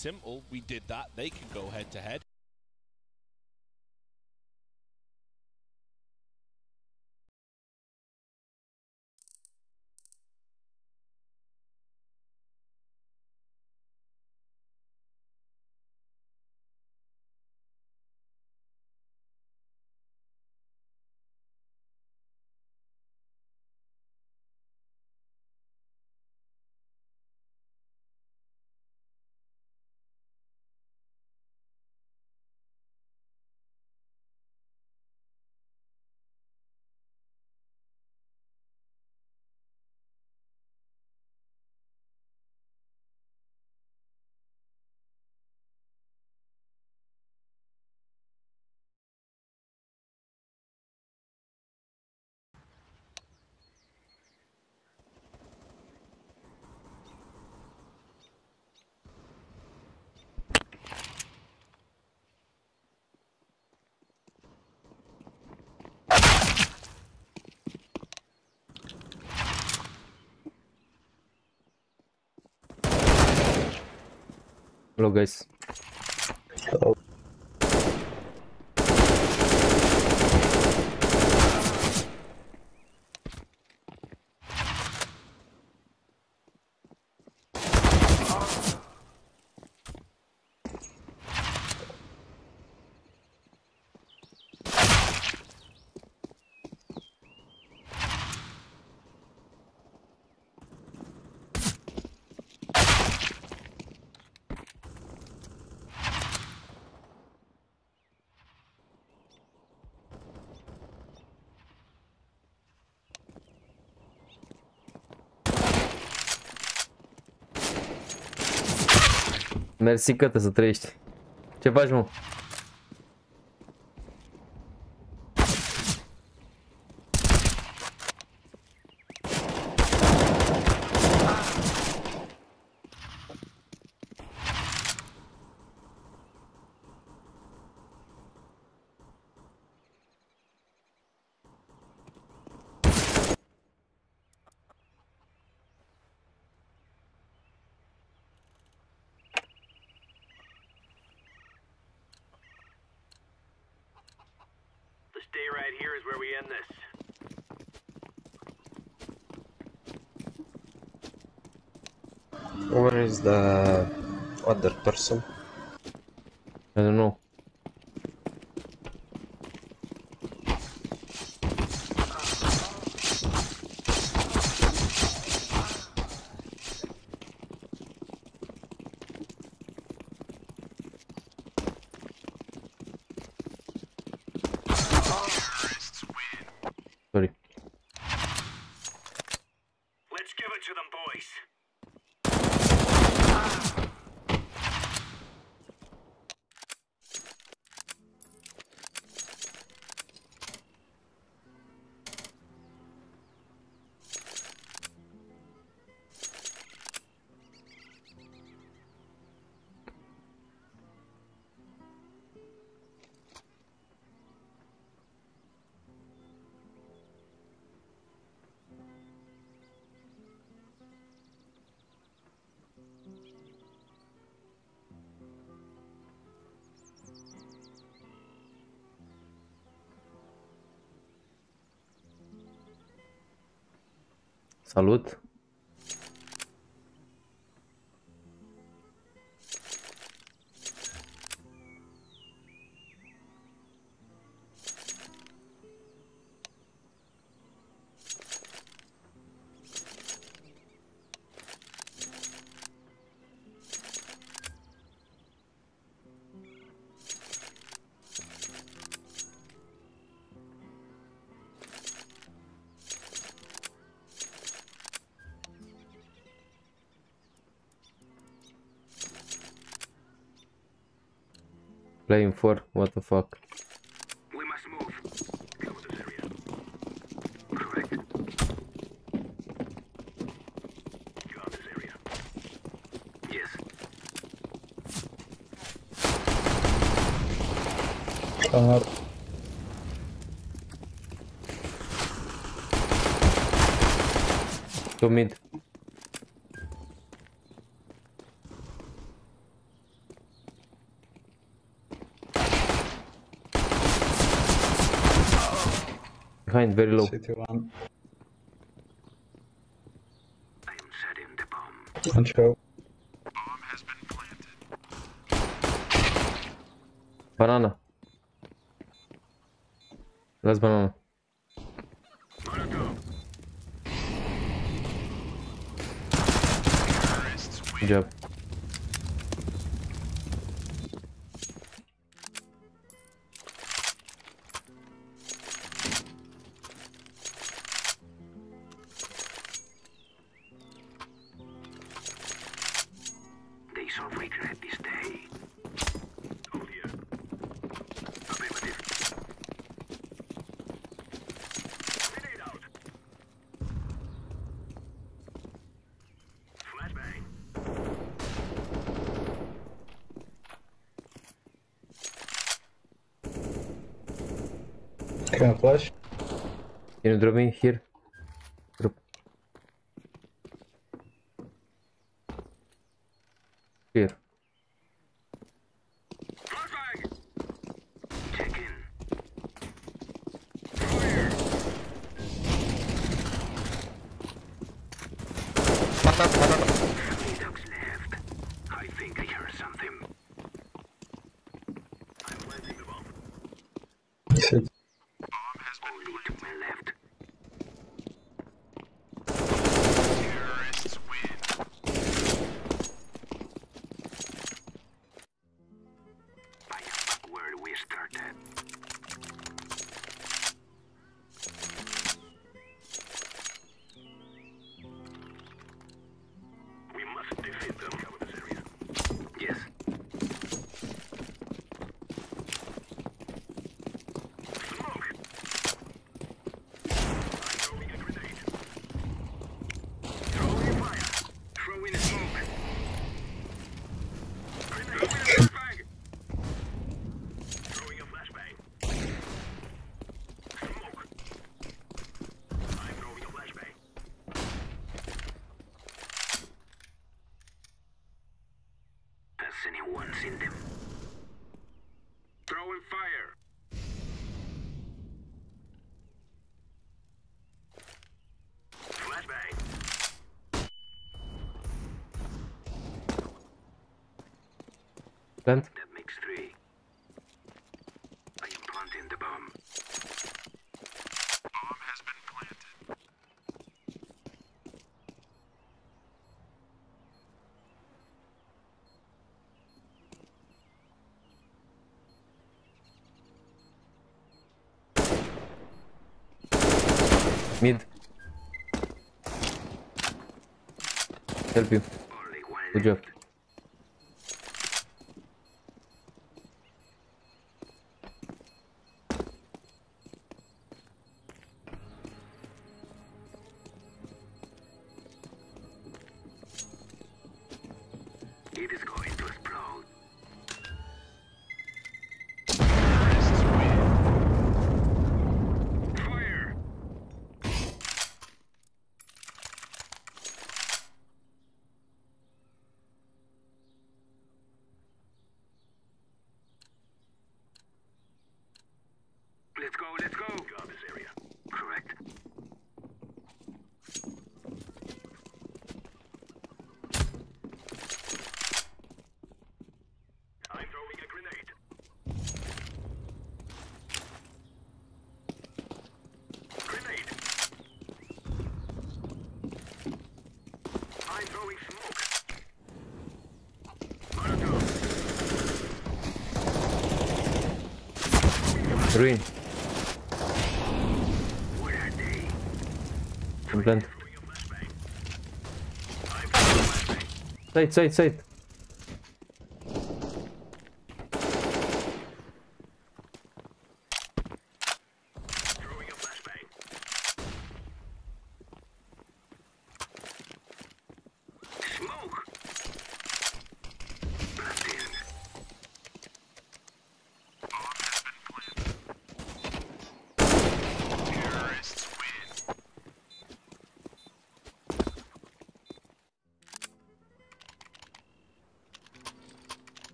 simple. We did that. They can go head to head. Hello guys. Hello. Mersi că să trăiești. Ce faci, mă? Stay right here is where we end this. Where is the other person? I don't know. Sorry. Let's give it to them, boys. Salut. Playing for what the fuck? We must move. Cover this area. Correct. Got this area. Yes. To mid. Behind, very low. City one. I am setting the bomb. One show. Banana. Last banana. Molotov. Good job. They shall regret this day. Hold here. Affirmative. Grenade out. Flashbang. Can I flash? Can you drop me here? Drop. Here. Flashbang. Check in. Fire. 3 ducks left. I think I heard something. I'm planting the bomb. City. Only to my left. I am back where we started. We must defeat them. Cover this area. Yes. Smoke! I'm throwing a grenade. Throwing fire. Throwing smoke. Grenade. Throwing a flashbang. Throwing a flashbang. Smoke. I'm throwing a flashbang. Has anyone seen them? Throwing fire. Flashbang. Plant. That makes 3. I am planting the bomb. Bomb has been planted. Mid. Help you. Only one Good job. left. It is going to explode. Fire! Let's go, let's go! Got this area. Correct. I'm throwing a grenade. Grenade! I'm throwing smoke. Molotov. Ruin. Where are they? One plant. Throwing a flashbang. I'm throwing a flashbang. Side, side, side. Throwing a flashbang. Smoke! Planting. Terrorists win.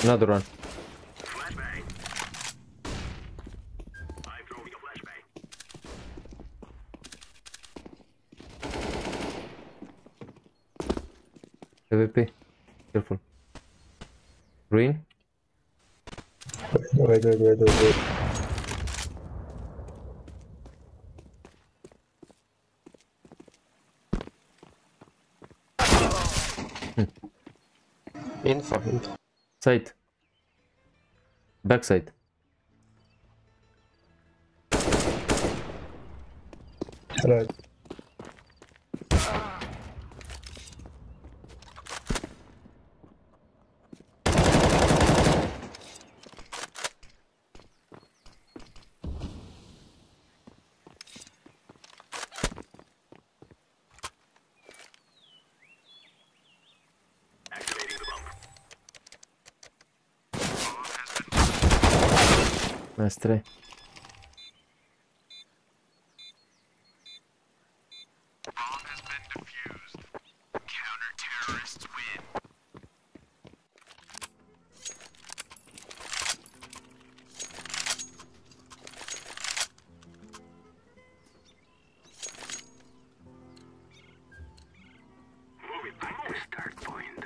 Another one. Flashbang. I'm throwing a flashbang. AWP. Careful. Green. Wait. Info. Side. Backside. Right. Activating the bomb. Nice try. Bomb has been defused. Counter-terrorists win. Moving. I'm on the start point.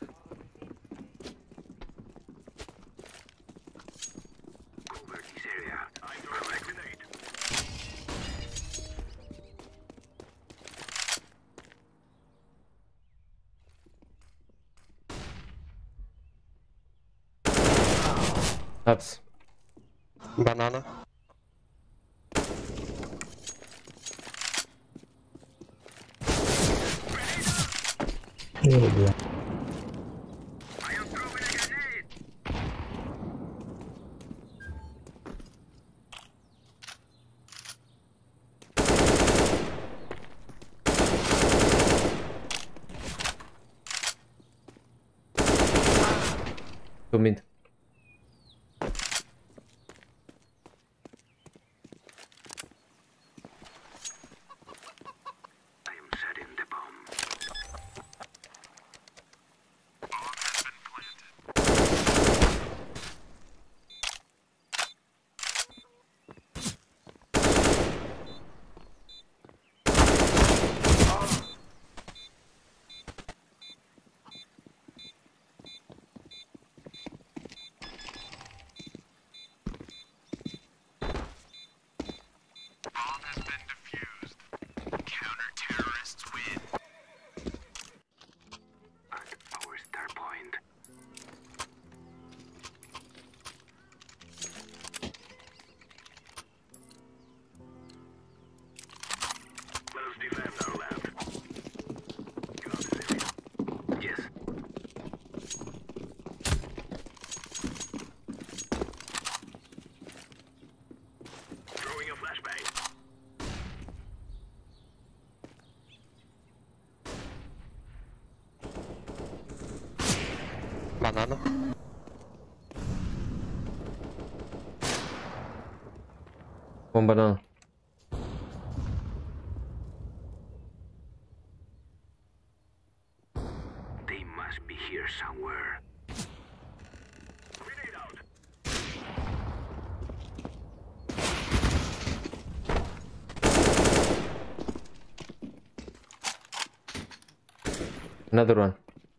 Cover this area. I'm throwing a grenade. Ups. Banana. I am throwing a grenade. Two mid. I am setting the bomb. Bomb has been planted. Bomb has been defused. Counter-terrorists win. At our start point. Let us defend our land. You know this area. Yes. Throwing a flashbang. Banana. One banana. They must be here somewhere. Grenade out. Another one.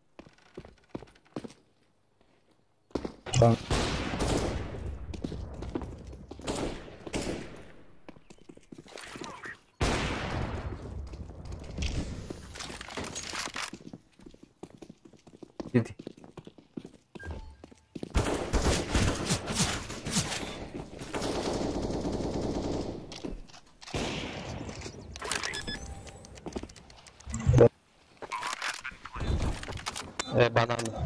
City. Banana.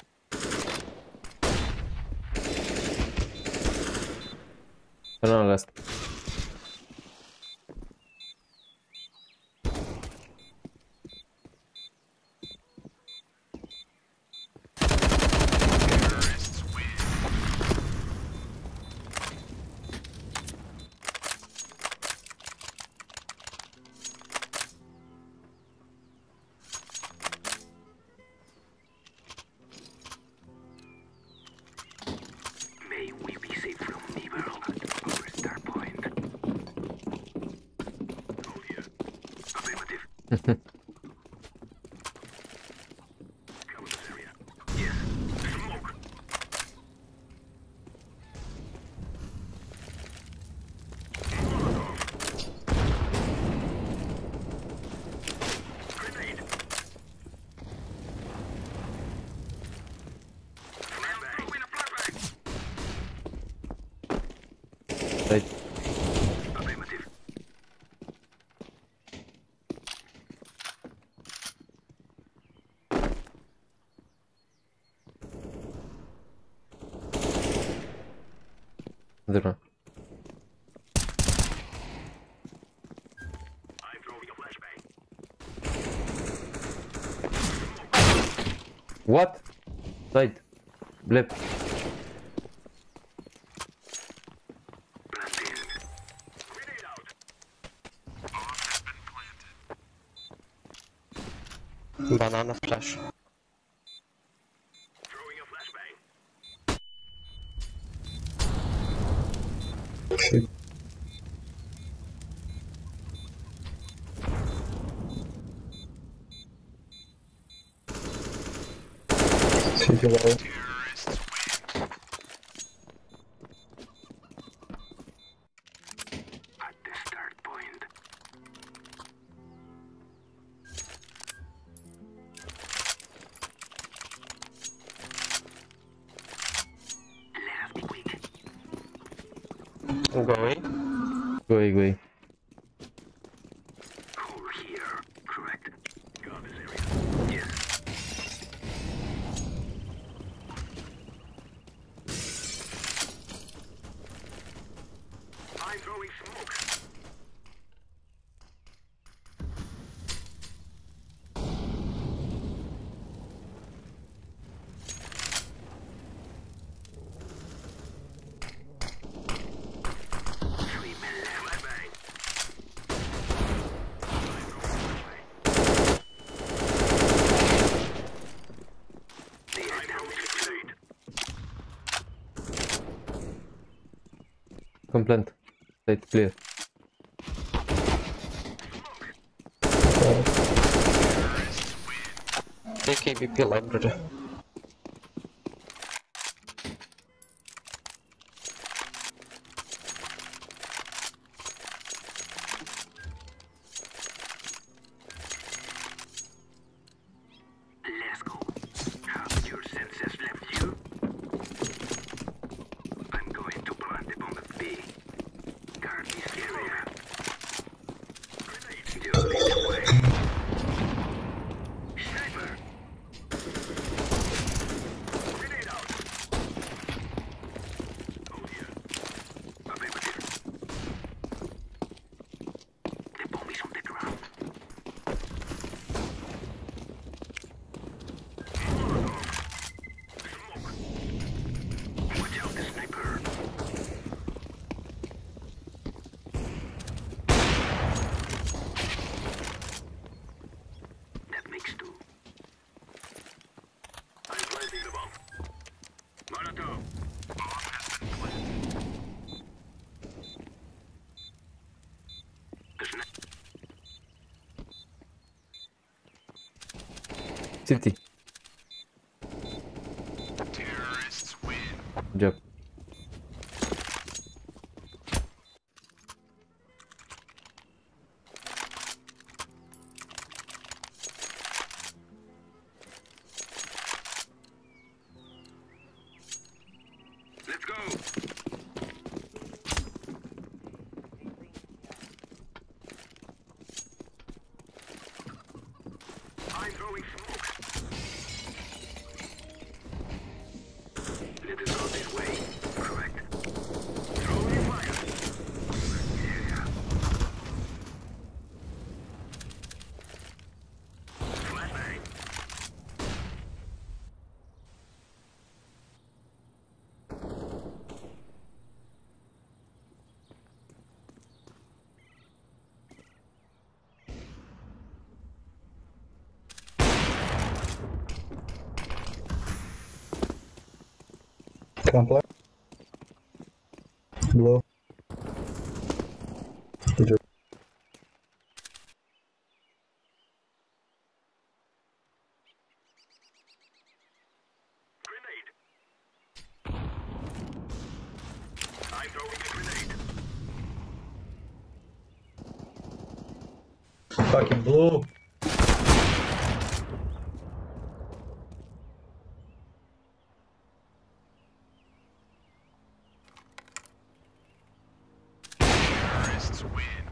Banana last. Terrorists win. Cover this area. Yes. Smoke. Grenade. Flashbang. Throwing a flashbang. Right. Affirmative. Zero. I'm throwing a flashbang. What? Right. Blip. Blast in. Grenade out. Banana flash. Throwing a flashbang. City wall. At the start point. Let us be quick. Going. Go away. Hold here. Correct. Got this area. Yes. I'm throwing smoke. Three men left. Flashbang. They are down to grenade. Complaint. Site clear. AKBP library. Let's go. Have your senses left you? I'm going to plant the bomb at B. Guard this area. Grenade. Just this way. Sniper. Grenade out. Oh yeah. Affirmative. The bomb is on the ground. Watch out, the sniper. That makes two. I'm planting the bomb. Molotov. Bomb has been planted. The City. terrorists win. Good job. Let's go. I'm throwing smoke. Let us go this way. Correct. Throwing fire. Yeah. Flashbang. Crampler. Blue. Good job. Fucking blue. Terrorists win.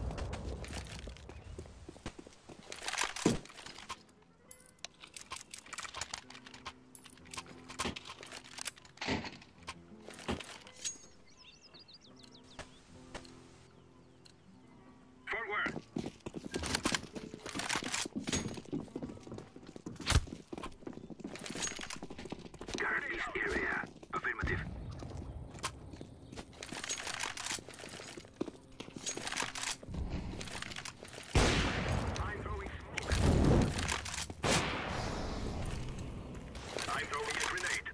Forward. Guard this area. Affirmative. I'm throwing smoke. I'm throwing a grenade.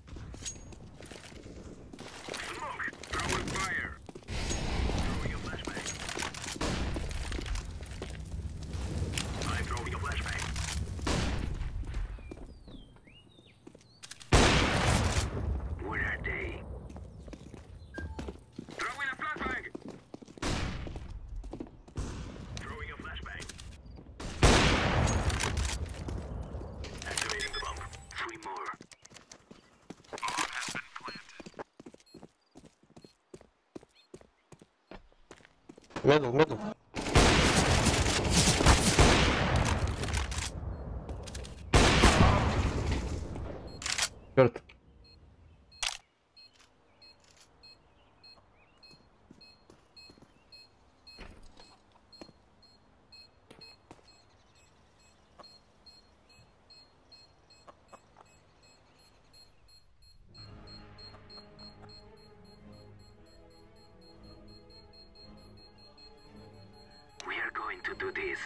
Smoke. Throwing fire. Throwing a flashbang. I'm throwing a flashbang. Where are they? Throwing a flashbang. Throwing a flashbang. Activating the bomb. 3 more. Bomb has been planted. Middle, middle. Short. We are going to do this.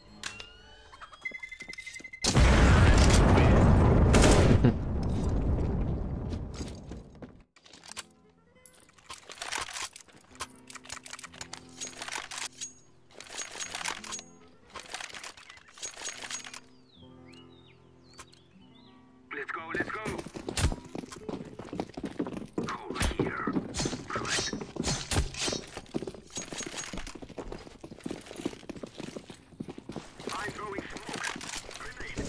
Let's go, let's go. Hold here. Correct. I'm throwing smoke. Grenade.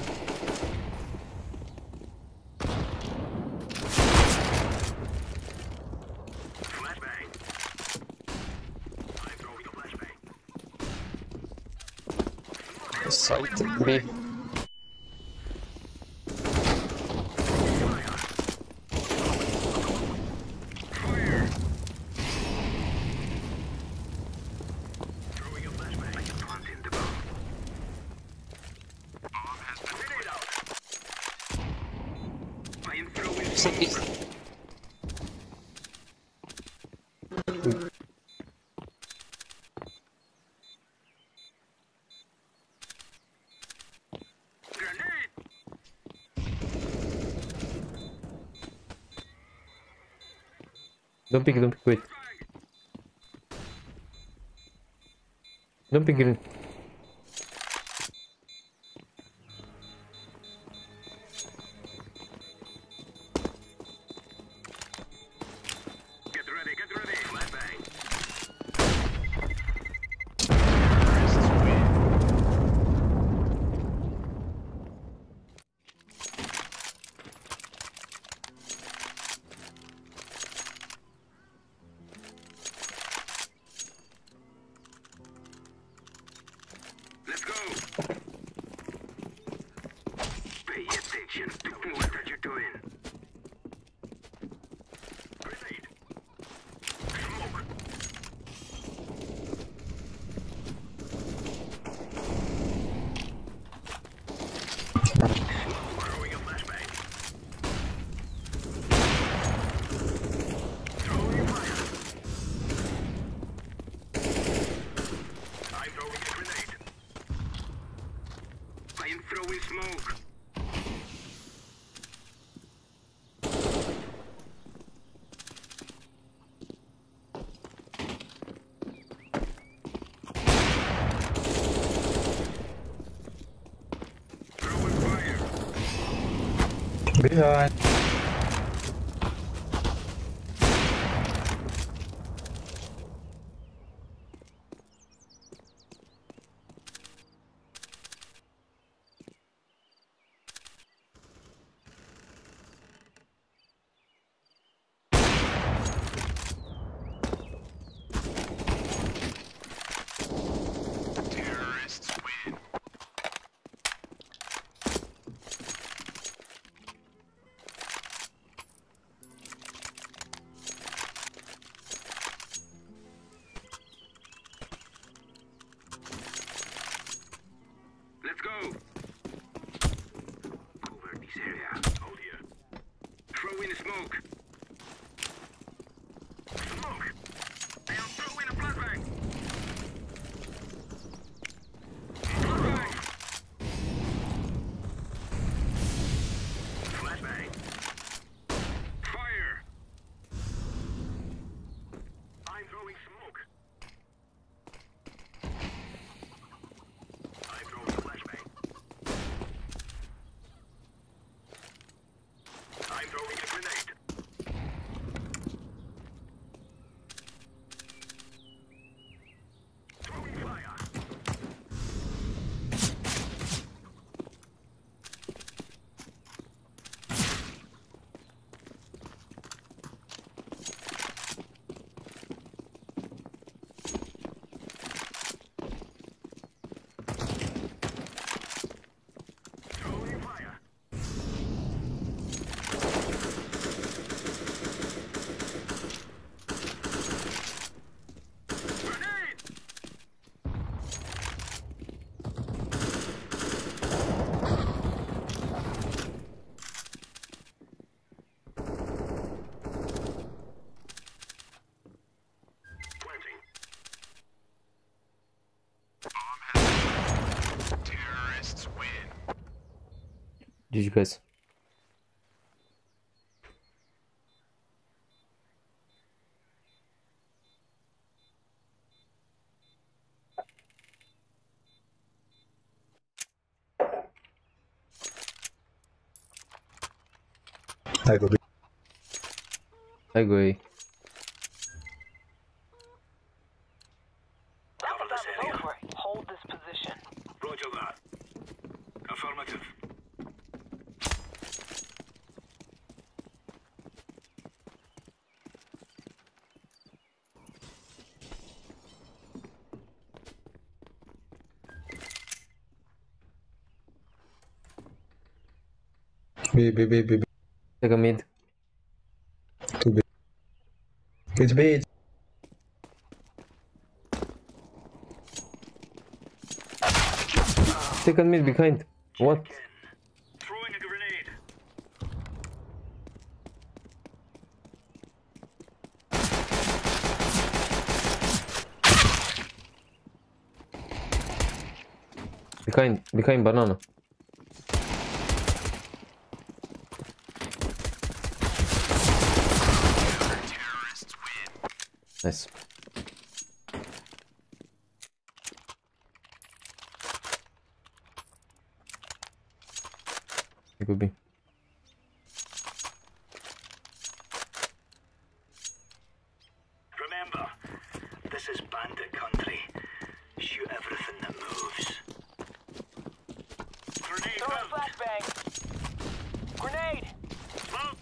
Flashbang. I'm throwing a flashbang. Side B. Fire. Throwing a flashbang. Planting the bomb. Bomb has been grenade out. I am throwing City. smoke. Grenade. Don't pick, wait. Don't pick green. Get ready, get ready. Flashbang. Let's go. Pay attention to what are you doing. Grenade. Smoke. Throwing a flashbang. Throwing fire. I'm throwing a grenade. I am throwing smoke. Throwing fire. Behind. GG guys. I go B. I go A. Cover this area. Over. Hold this position. Roger that. Affirmative. B, B, B, B, B. Take a mid. To B. It's B. It's... Take a mid behind. What? Throwing a grenade. Behind banana. Nice. It could be. Remember, this is bandit country. Shoot everything that moves. Grenade Throw a out. flashbang. Grenade. Smoke.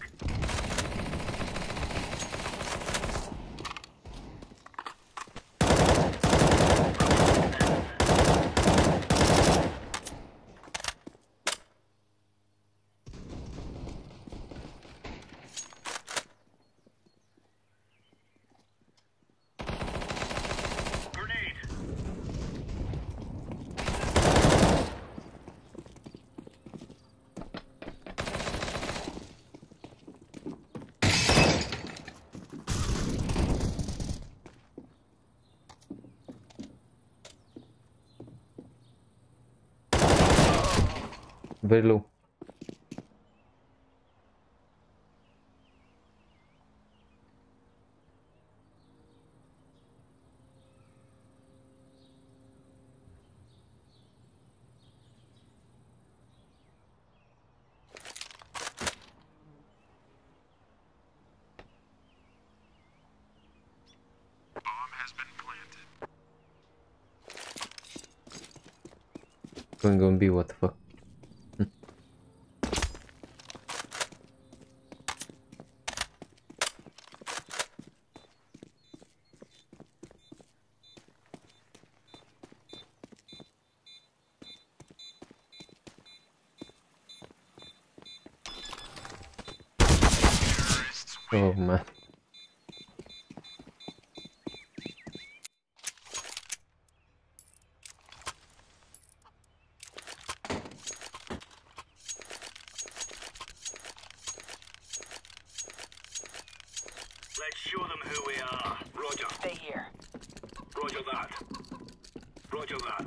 Grenade. Very low. Going on B, what the fuck? Oh man. Let's show them who we are. Roger. Stay here. Roger that. Roger that.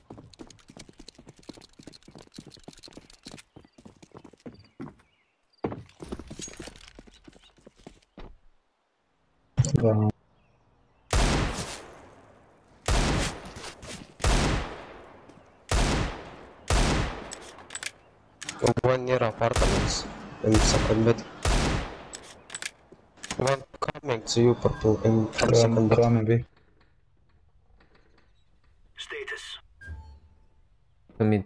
One near apartments in second bed. One coming to you, purple, in from second bed. Coming B. Status. The mid.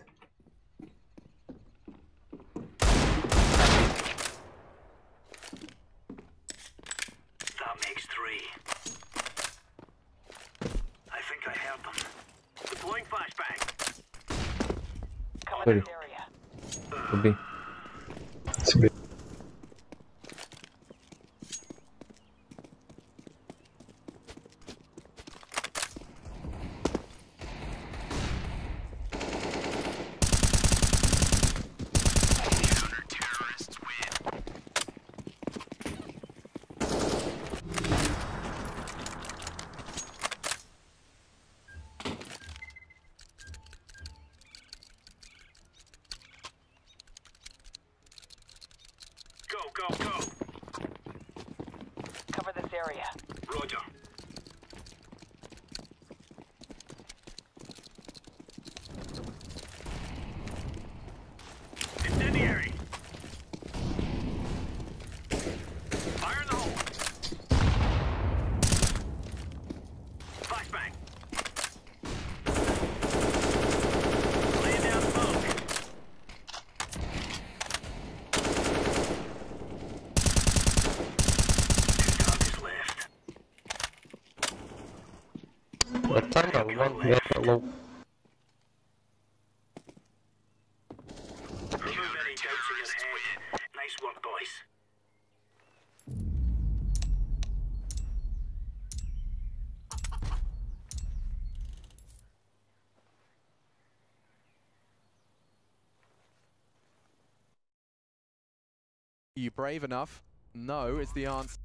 That makes 3. I think I heard them. Deploying flashbang. Come in Sorry. this area. Could be. It's B. go, go. Cover this area. Roger. Incendiary. Fire in the hole. Flashbang. Laying down smoke. Two targets left. A tunnel, one meter low. Remove any doubts in your head. Nice work, boys. Are you brave enough? No is the answer.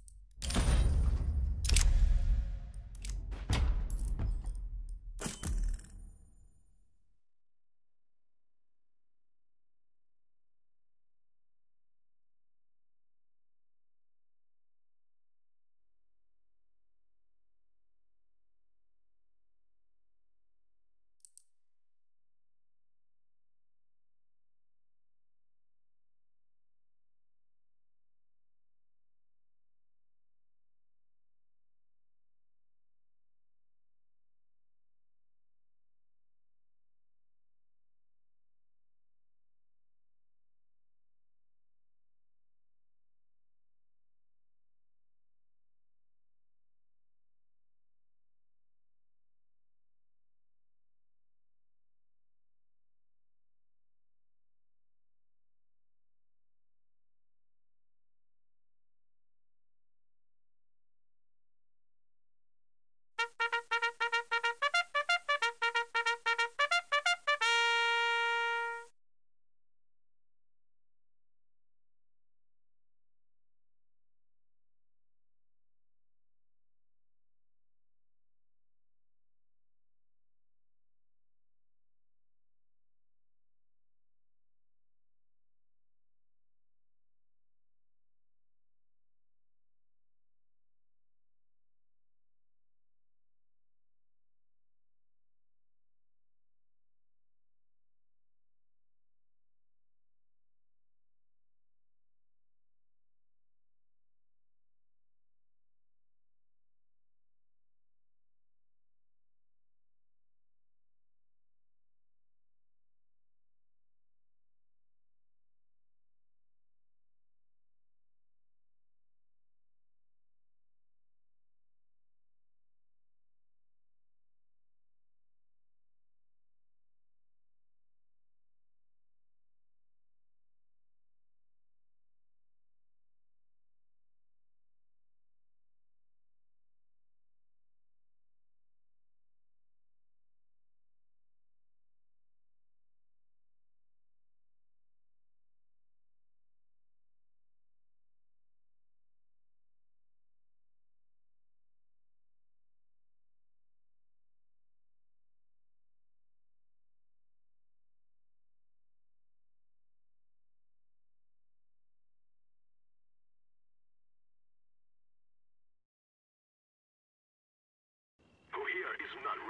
Who here is not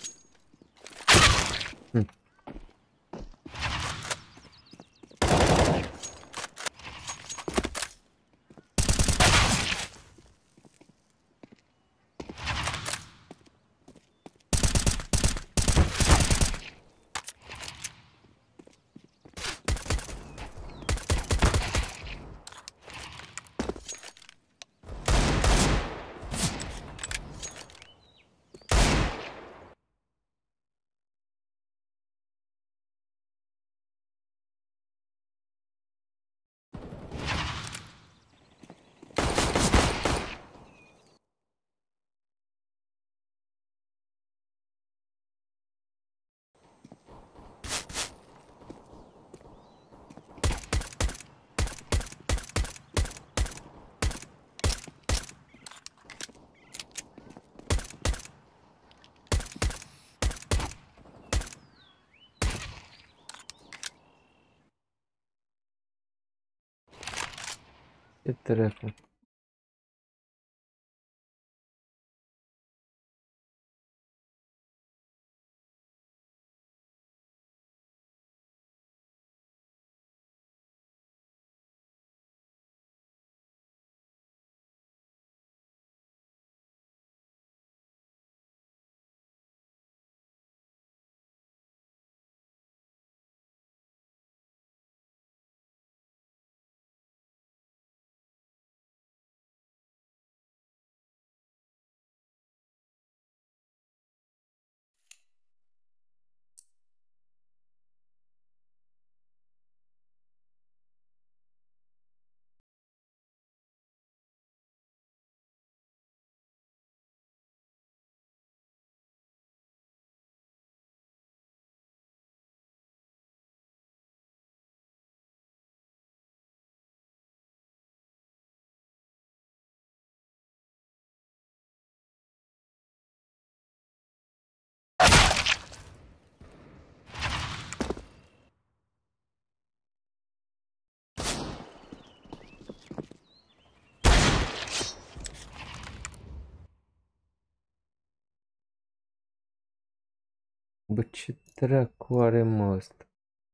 ready? Ce dracu? Bă, ce dracu are mă ăsta?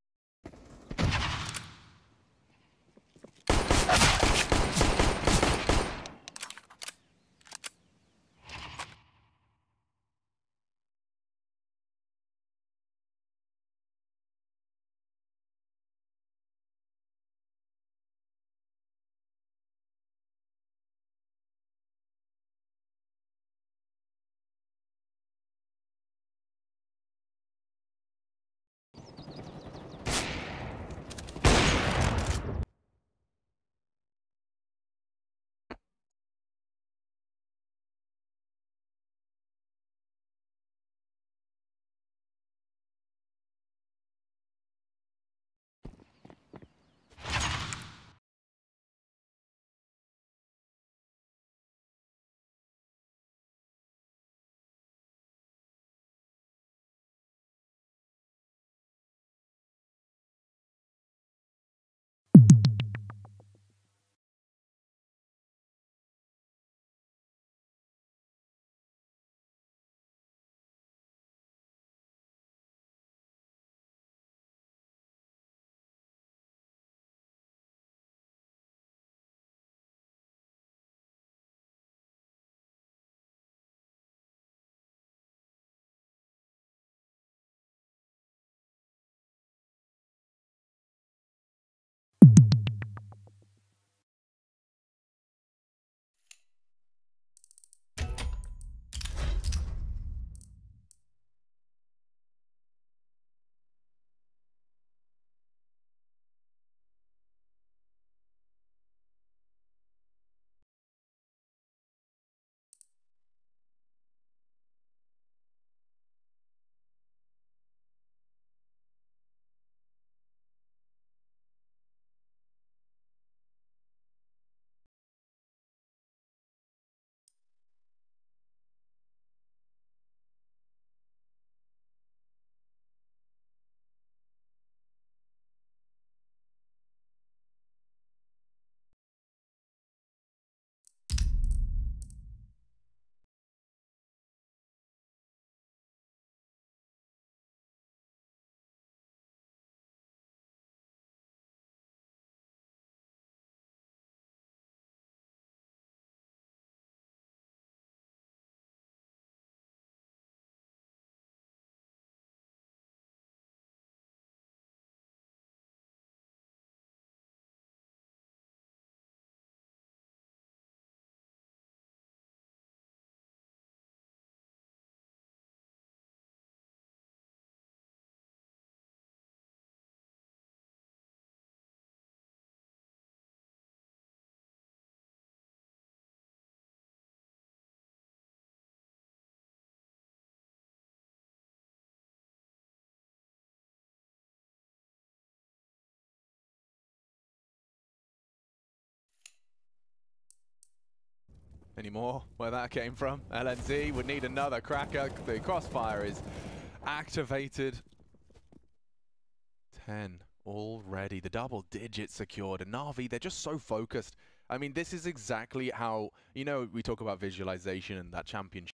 Anymore where that came from. LNZ would need another cracker. The crossfire is activated. 10 already. The double digit secured. And Na'Vi, they're just so focused I mean, this is exactly how, you know, we talk about visualization and that championship.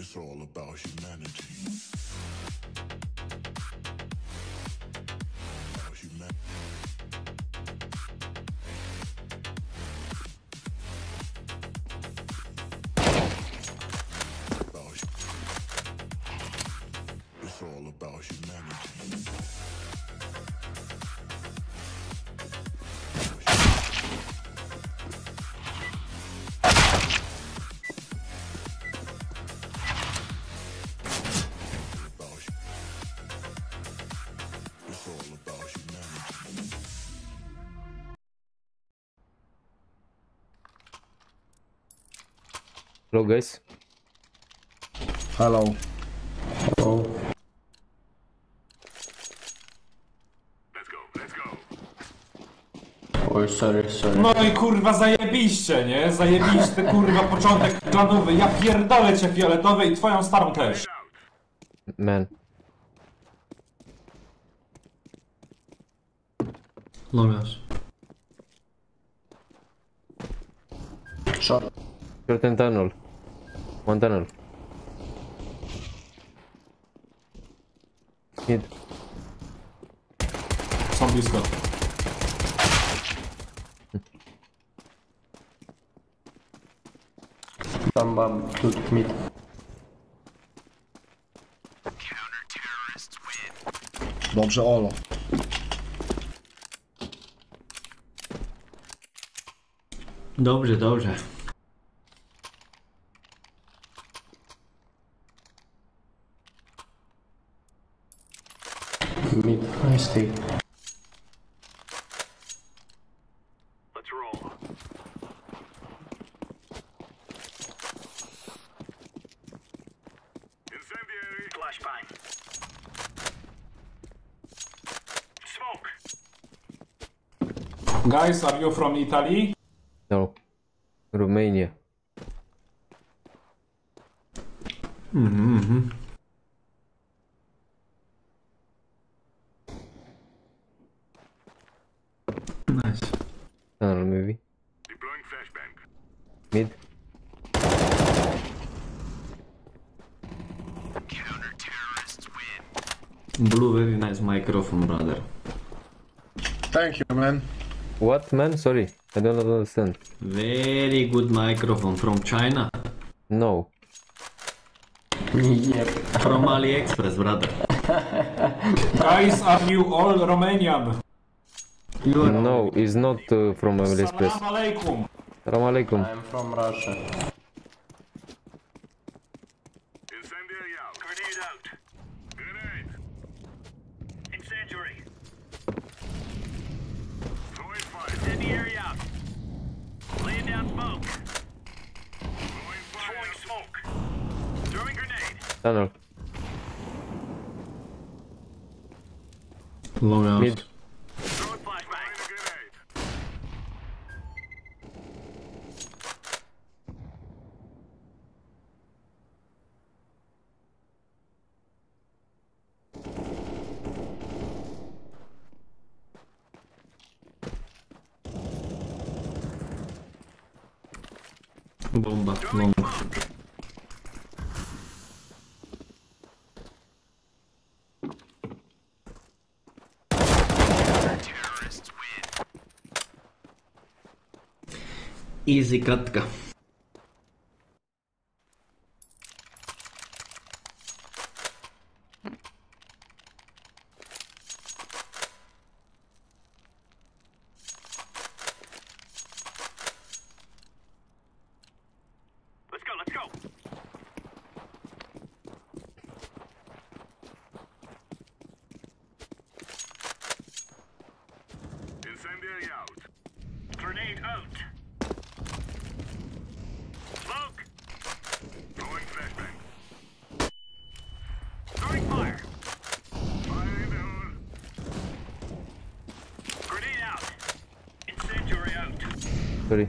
It's all about humanity. About humanity. It's all about humanity. It's all about humanity. Hello guys. Hello. Hello. Let's go, let's go. Oj, sorry. No i kurwa zajebiście, nie? Zajebisty kurwa początek planowy. Ja pierdolę cię fioletowy i twoją starą też. Man. Longas. Short. Short and tunnel. One tunnel. Mid. Są blisko. Tam bam, tu mid. Dobrze, Olo. Dobrze. Mid, nice take. Let's roll. Incendiary. Flashbang. Smoke. Guys, are you from Italy? No. Romania. Nice. Tunnel maybe. Deploying flashbang. Mid. Blue, very nice microphone, brother. Thank you, man. What man? Sorry. I don't understand. Very good microphone from China. No. Yep. From AliExpress, brother. Guys, are you all Romanian? No, it's not from AliExpress. Salam alaikum. Salam alaikum. I'm from Russia. Incendiary out. Grenade out. Grenade. Incendiary. Throwing fire. Incendiary out. Laying down smoke. Throwing fire. Throwing smoke. Throwing grenade. Tunnel. Long out. Mid. Throwing flashbang. Throwing a grenade. Bomba, long. Easy katka. Let's go, let's go. Incendiary out. Grenade out. Smoke. Throwing flashbang. Throwing fire. Fire in the hole. Grenade out. Incendiary out. Sorry.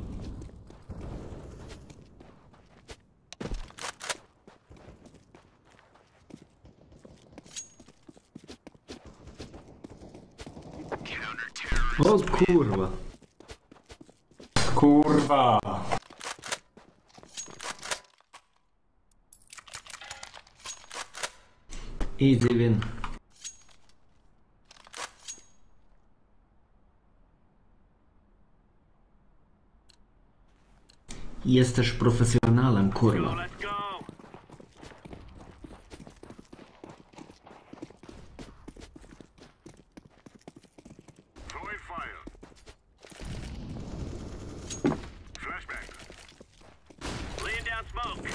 O kurwa. Kurwa. Easy win. Jesteś profesjonalem, kurwa. Let's go. Throwing fire. Flashbang. Laying down smoke.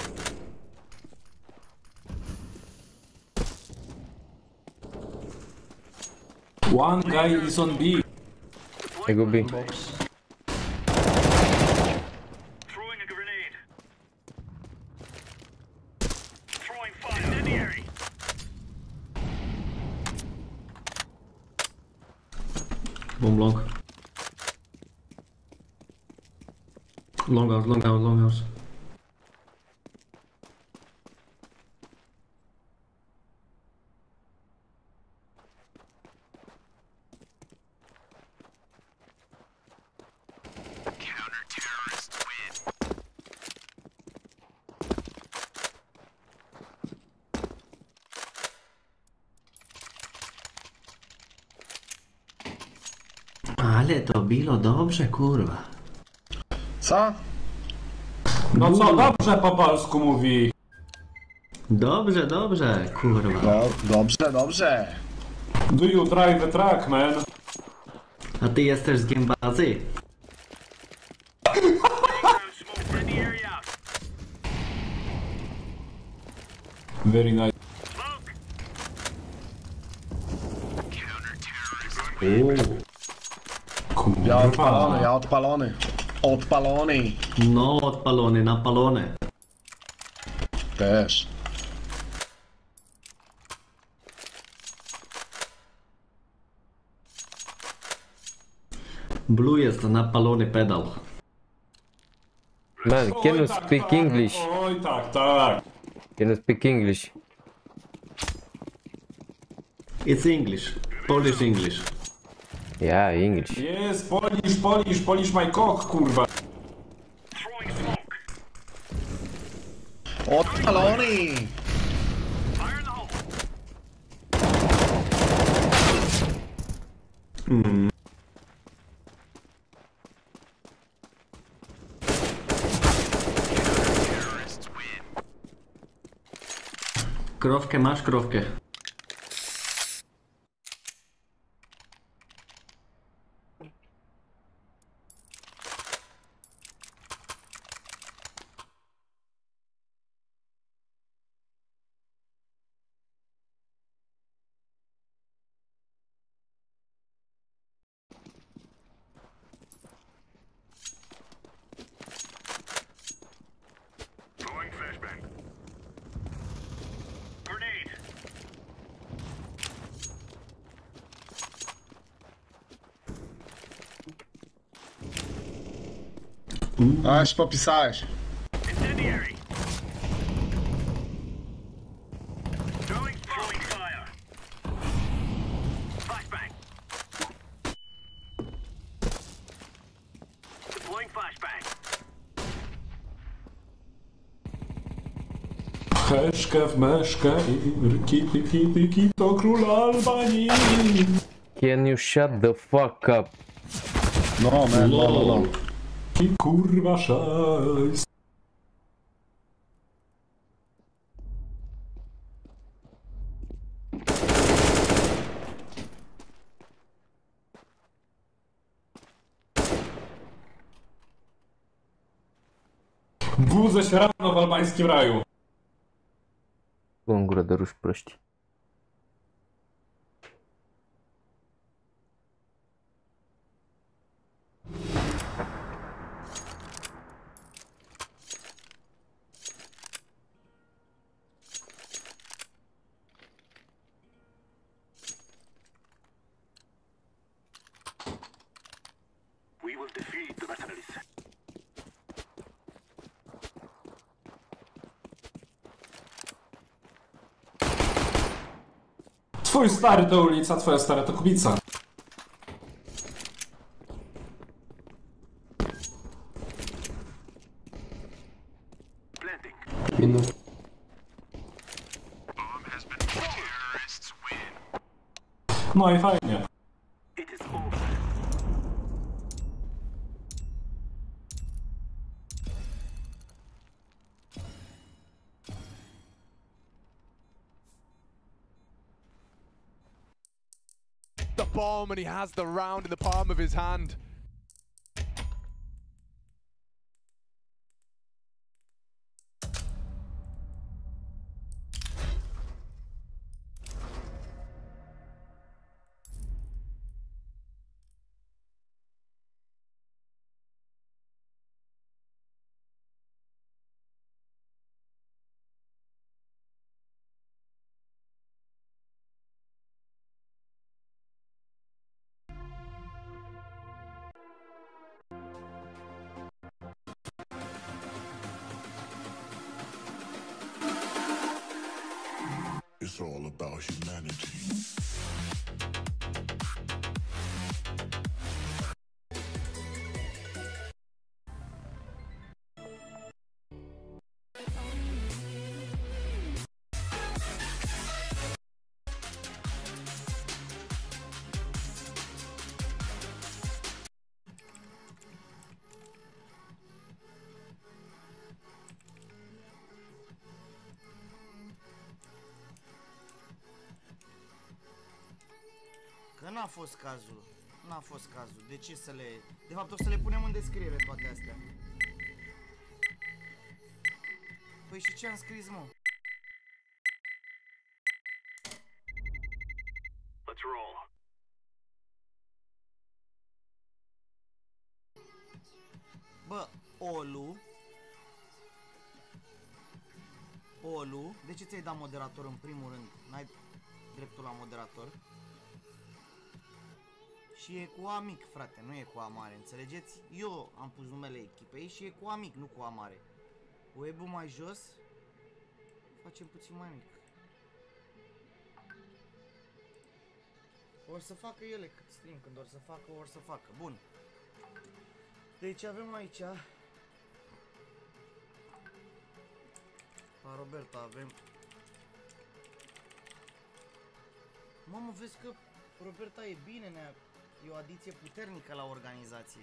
One guy is on B. I go B. Throwing a grenade. Throwing fire. Incendiary. Bomb long. Long out, long out, long out. Ale to bilo dobrze, kurwa. Co? No co, dobrze po polsku mówi. Dobrze, dobrze, kurwa. No, dobrze, dobrze. Do you drive the truck, man? A ty jesteś z Giembazy? Incendiary out. Very nice. Ja odpalony, Kurwa. ja odpalony. Odpalony. No, odpalony, napalony. Też. Blue jest napalony pedał. Man, can you Oj, tak, speak tak. English? Oj tak, tak. Can you speak English? It's English. Polish English. Yeah, English. Jest, Polish my cock, kurwa. Throwing smoke. Odpalony. Fire in the hole. Krowkę masz, krowkę. Throwing flashbang. Grenade. Aż popisałeś. Incendiary. Throwing fire. Flashbang. Deploying flashbang. Heszkę w meszkę i riki to król Albanii. Can you shut the fuck up? No, man, no. I kurwa szajs. Budzę się rano w albańskim raju. Он гора даруш прости. We will defeat the mercenaries. Twój stary to ulica, twoja stara to kubica. Planting. Minus. No i fajnie. It is over. The bomb, and he has the round in the palm of his hand. It's all about humanity. Că n-a fost cazul. N-a fost cazul. De ce să le... De fapt o să le punem în descriere toate astea. Păi și ce am scris, mă? Let's roll. Bă, Olu, de ce ți-ai dat moderator în primul rând? N-ai dreptul la moderator? Și e cu A mic, frate, nu e cu A mare, înțelegeți? Eu am pus numele echipei și e cu A mic, nu cu A mare. Web-ul mai jos, facem puțin mai mic. Or să facă ele cât stream, când or să facă, or să facă. Bun. Deci avem aici... La Roberto avem... Mamă, vezi că Roberta e bine, e o adiție puternică la organizație.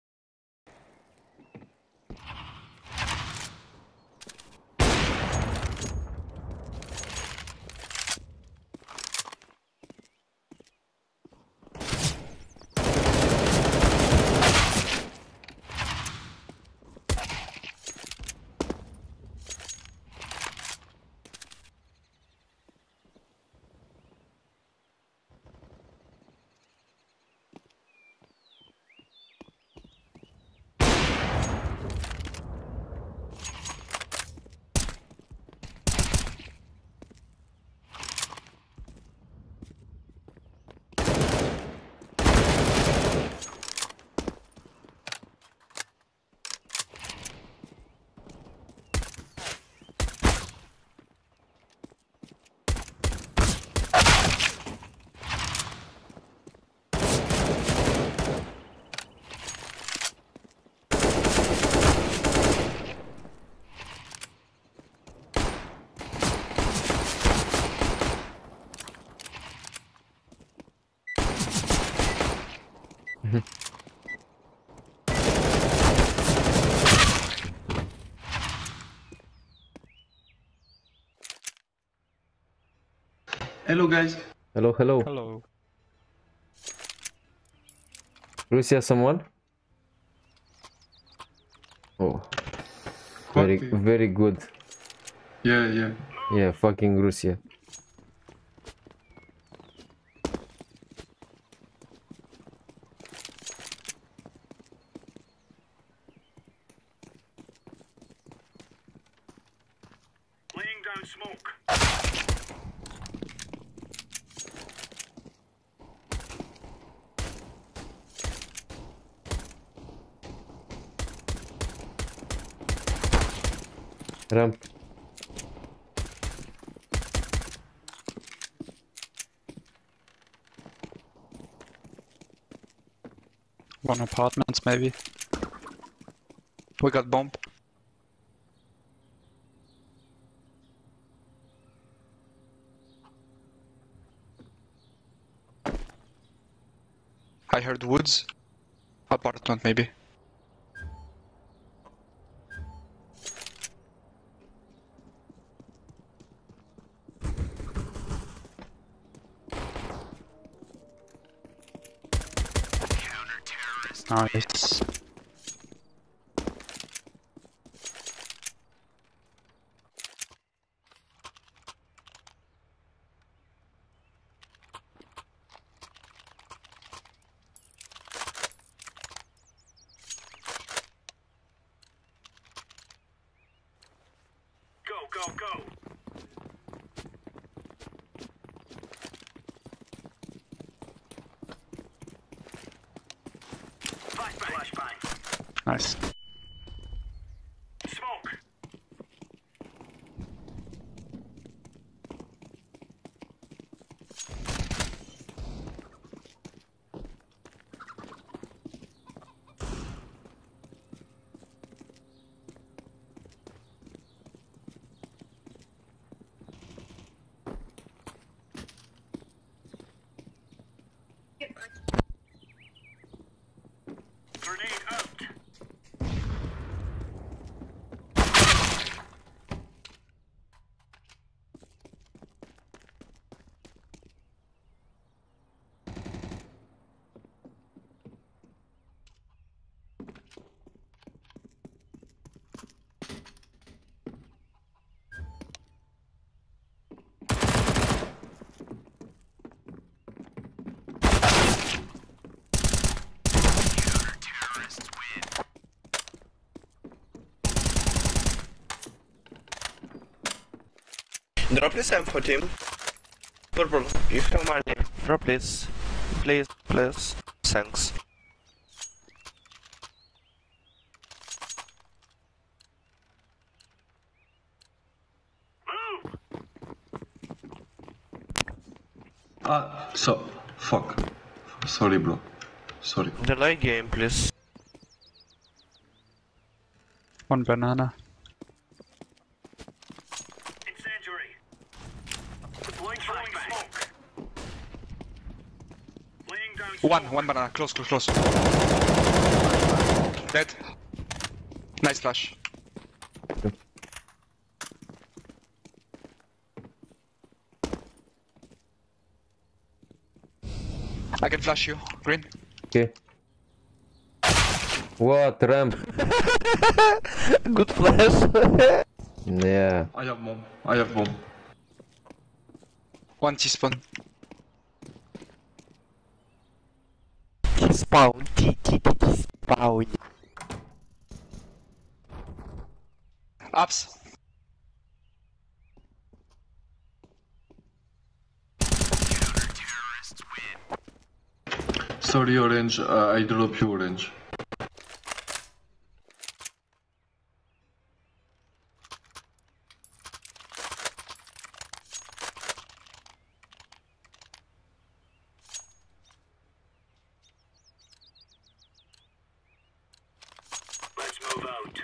Hello guys. Hello, hello. Hello. Russia, someone? Oh. Very, very good. Yeah. Yeah, fucking Russia. Laying down smoke. Ramp. One apartments maybe. We got bomb. I heard woods. Apartment, maybe. Nice. Go. Flashbang. Nice. Smoke. Grenade out. Drop this M for team. Purple, if no money, drop please. Please. Thanks. Fuck. Sorry, bro. Sorry. Delay game, please. One banana. Incendiary. Deploying smoke. Laying down One banana. Close. Dead. Nice flash. I can flash you. Green. Okay. What ramp? Good flash. Yeah. I have bomb. One T-spawn. Spawn. Spawn. Ups. Sorry, orange. I drop you orange. Let's move out.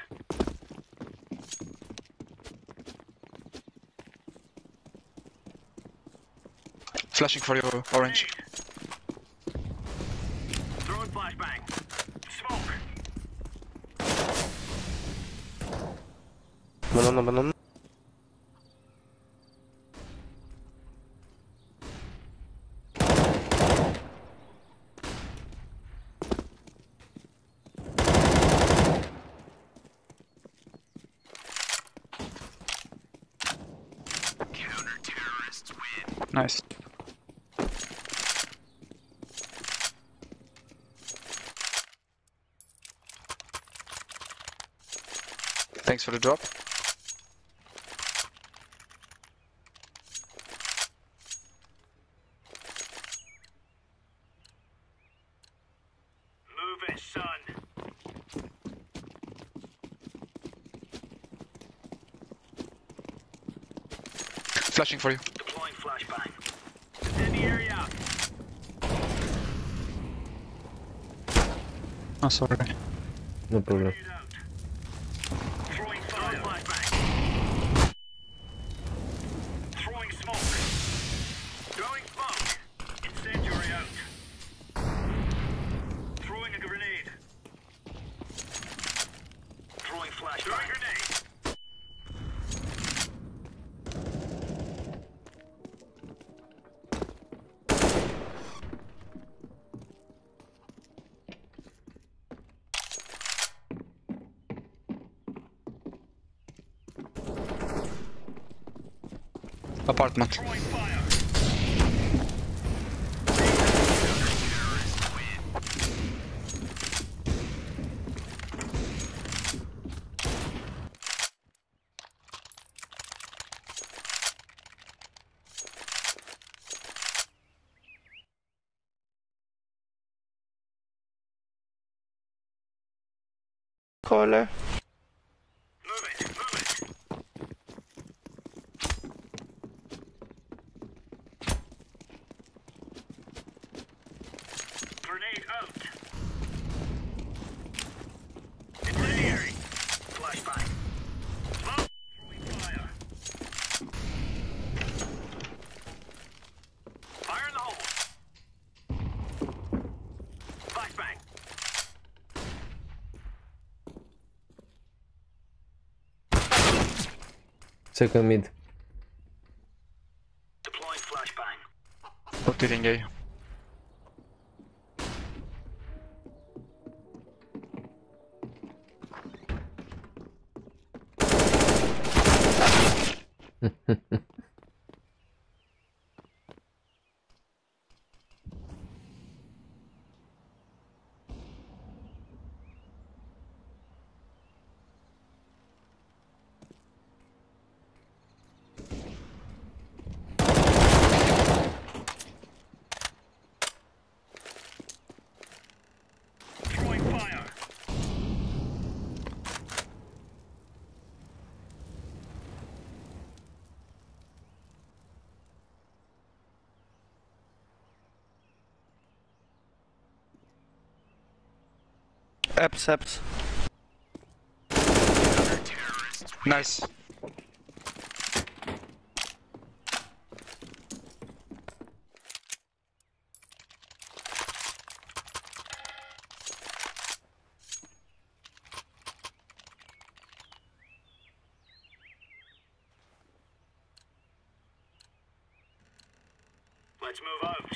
Flashing for you, orange. Throwing flashbang. Smoke. Banana. Nice. Thanks for the drop. Move it, son. Flashing for you. Deploying flashbang. Incendiary out. Oh, sorry. No problem. Throwing flashbang. Throwing smoke. Throwing smoke. Incendiary out. Apartment. Caller. Grenade out. Incendiary. Flashbang. Smoke. Throwing fire. Fire in the hole. Flashbang. Second mid. Deploying flashbang. Rotating A. Throwing fire. Eps. Nice. Let's move out.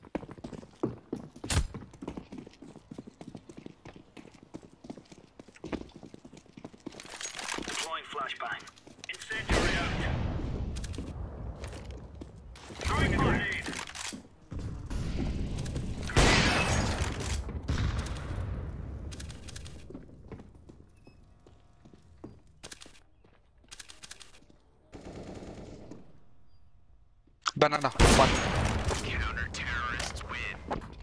Deploying flashbang. Incendiary out. Throwing a grenade. Grenade out. Banana. One. Counter-terrorists win.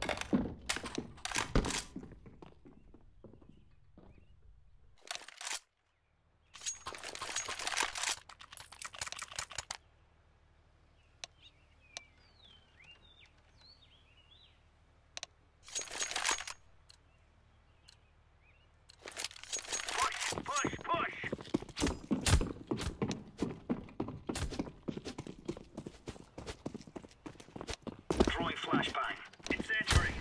Push! Throwing flashbang. Incendiary.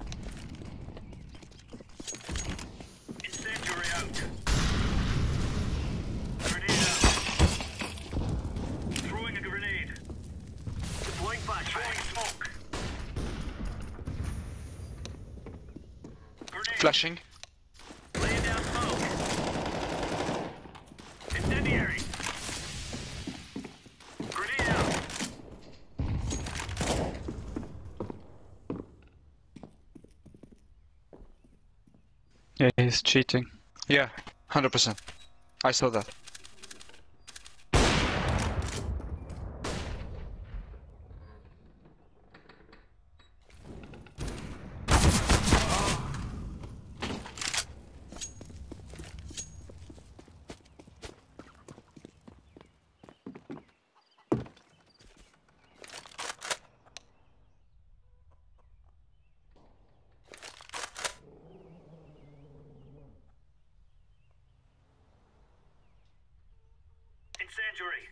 Incendiary out. Grenade out. Throwing a grenade. Deploying flashbang. Throwing smoke. Grenade. Flashing. Laying down smoke. Incendiary. Grenade out. Yeah, he's cheating. Yeah, 100%. I saw that. Incendiary.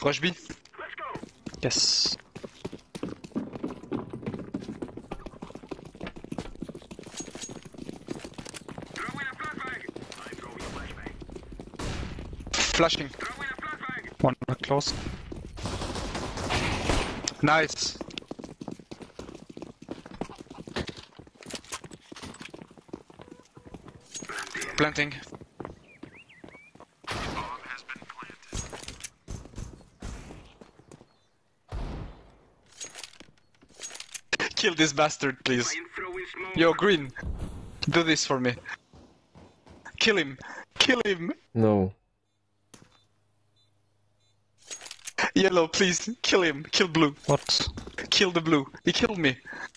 Rush B. Yes. Flashing. One close. Nice. Planting. Kill this bastard, please. Yo, Green. Do this for me. Kill him. Kill him. No. Yellow, please. Kill him. Kill blue. What? Kill the blue. He killed me.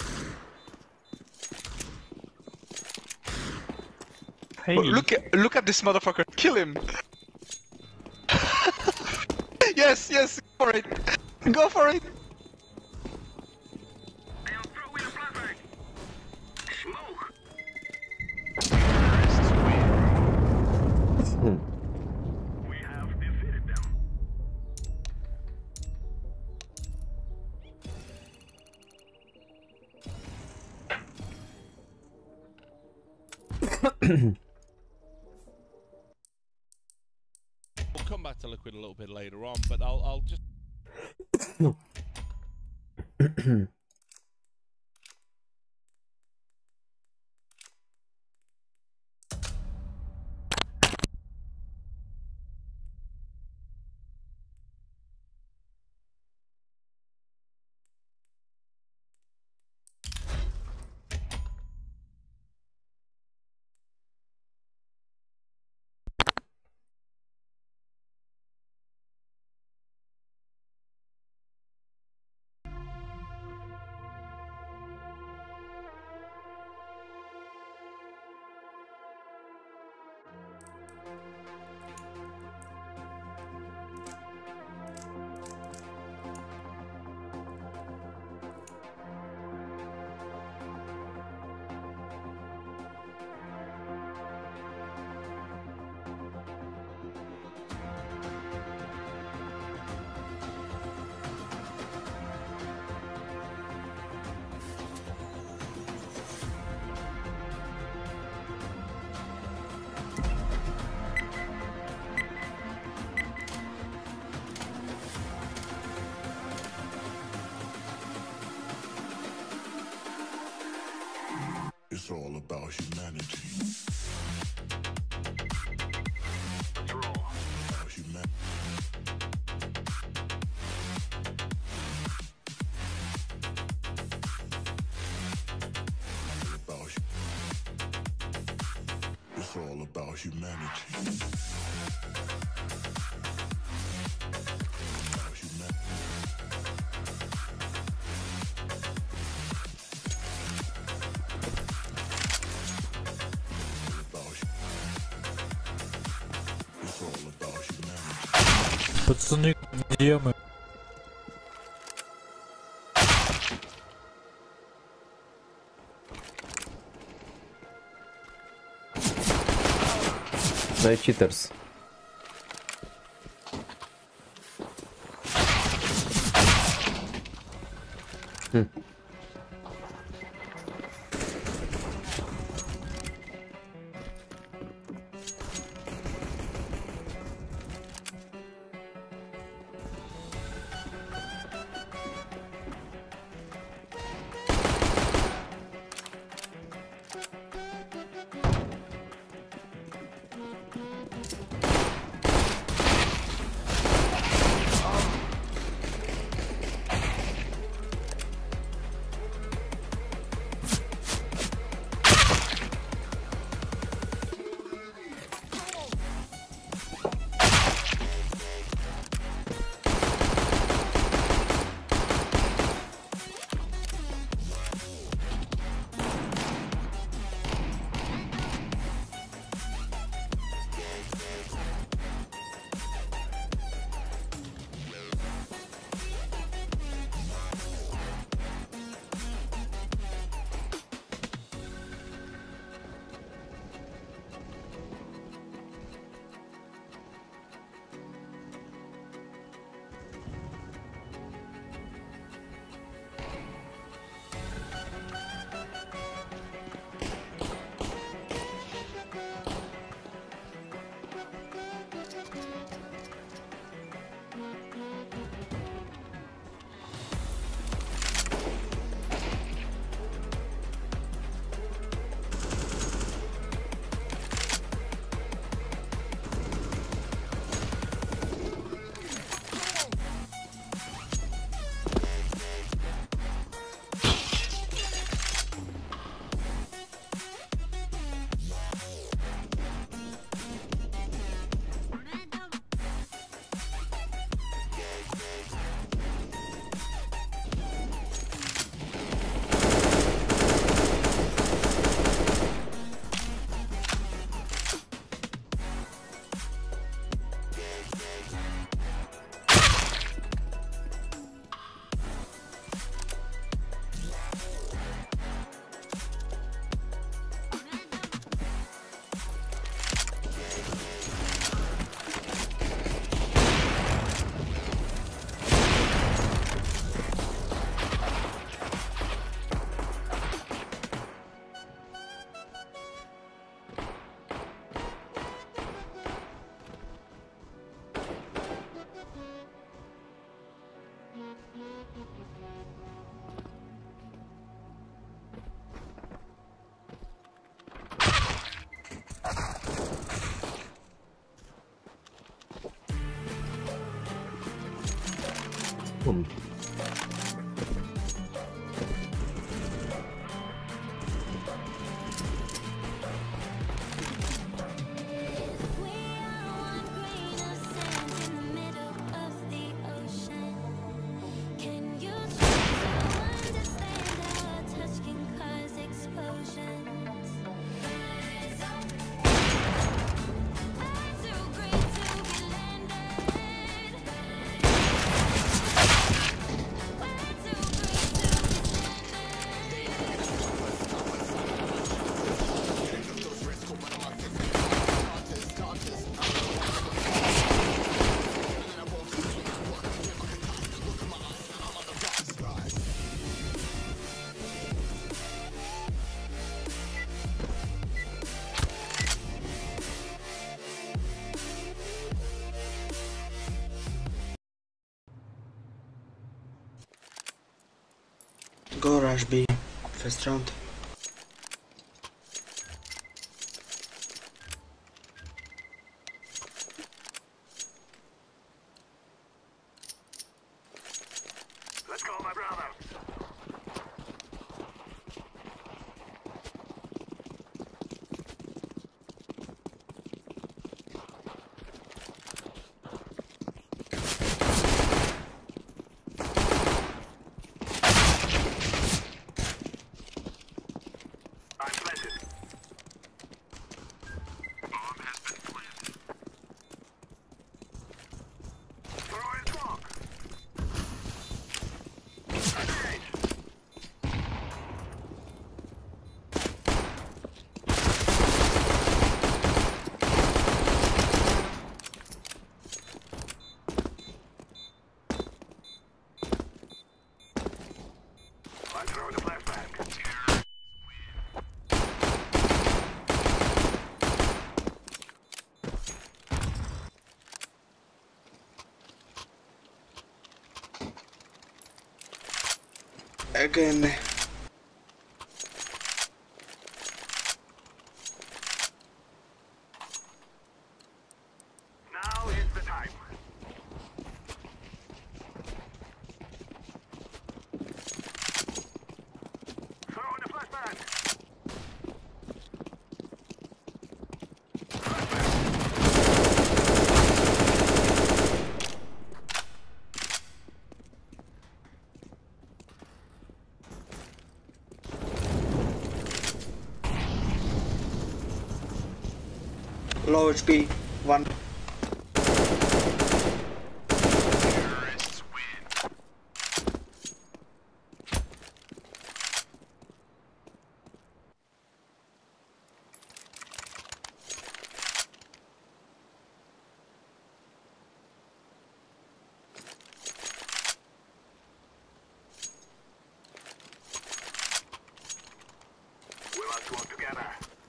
Hey. Look at this motherfucker. Kill him. Yes, yes. Go for it. Go for it. We'll come back to Liquid a little bit later on, but I'll just... It's all about humanity. About humanity. It's all about humanity. Пацаны, где мы? Дай читерс. Bun. Go rush B. First round. Let's go, my brother. Again. Now is the time. Throw in the flashbang. Low HP. 1. We must work together.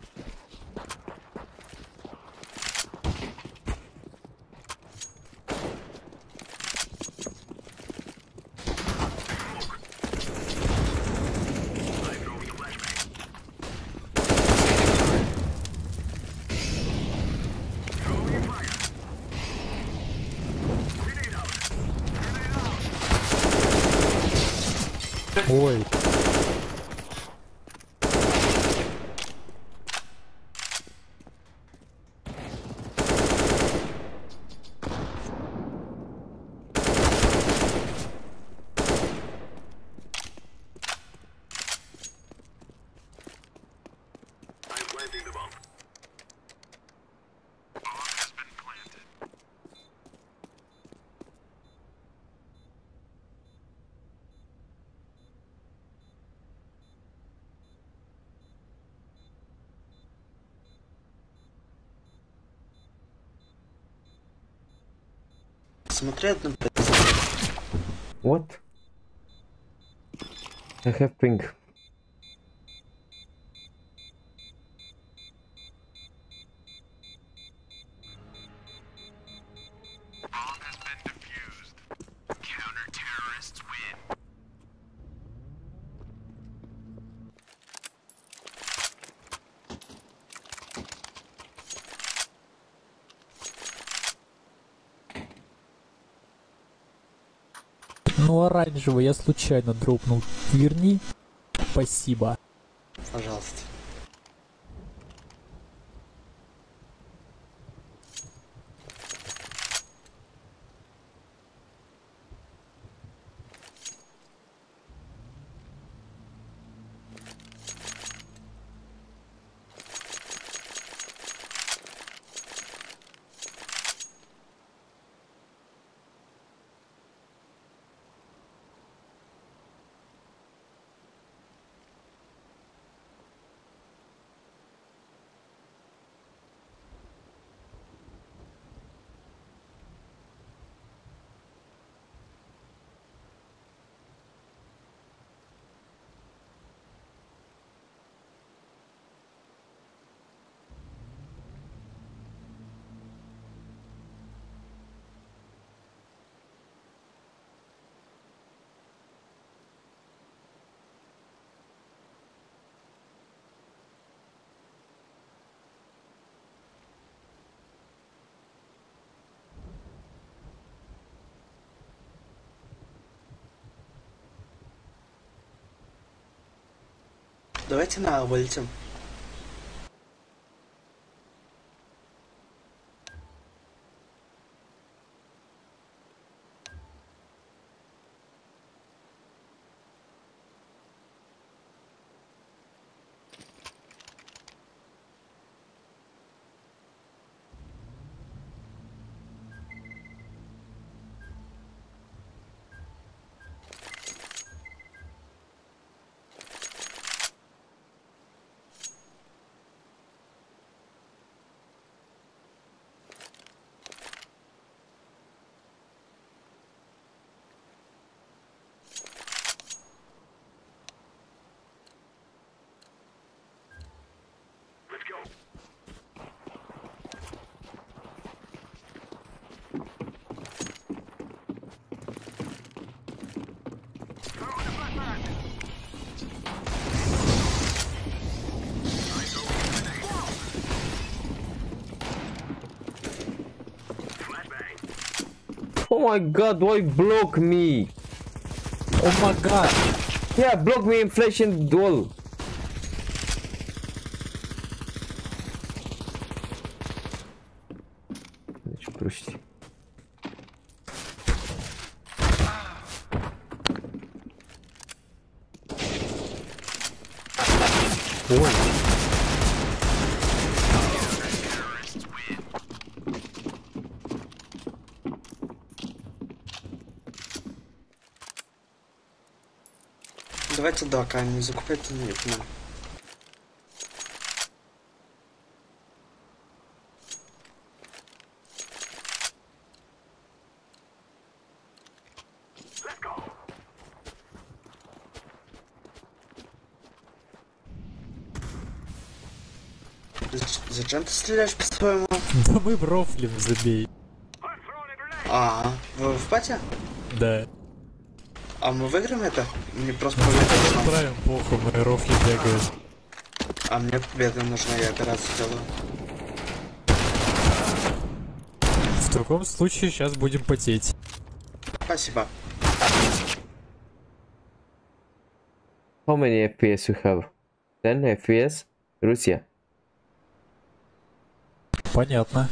Ой. I'm planting the bomb. Bomb has been planted. Смотрят на What? I have ping. Bomb has been defused. Counter-terrorists win. Ну, оранжевый я случайно дропнул. Верни. Спасибо. Пожалуйста. Давайте на вылетим. Oh my god, why block me? Oh my god. Yeah, block me in flash and duel. Прости. Ой. Давайте дака, не закупайте нет, ну. Зачем ты стреляешь по-своему? Да мы в рофлем забей. А, вы в пати? Да. А мы выиграем это? Мне просто победа. Похуй, мы рофли бегаем. А мне победа нужна, я операцию делаю. В таком случае сейчас будем потеть. Спасибо. How many FPS you have? 10 FPS? Russia. Понятно.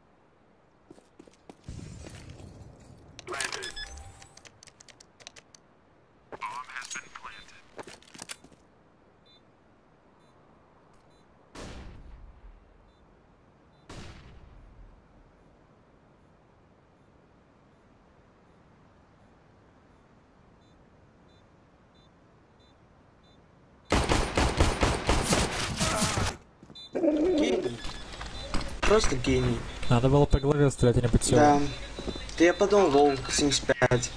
Гений. Просто гений. Надо было по голове стрелять, а не по телу. Да. Да я подумал, лол, 75.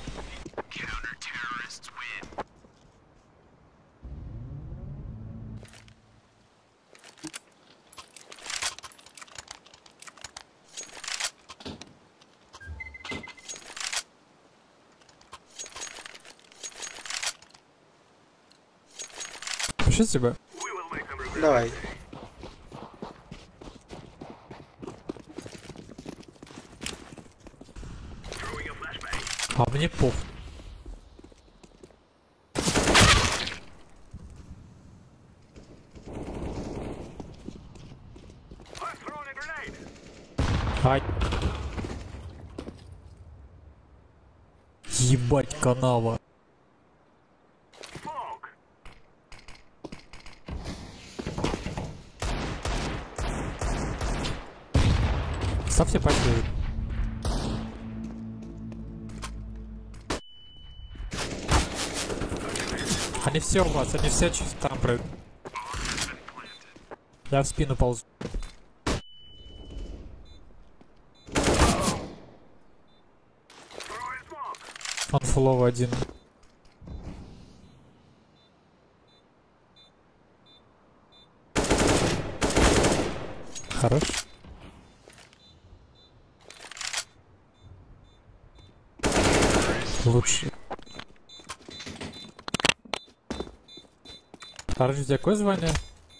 Пиши тебя. Давай. А мне пох. Ебать, канава. Ставьте пальцы. Они все у вас, они все там прыгают. Я в спину ползу. Он фуловый один. Хорош. Лучше. Хорош, у тебя какое звание?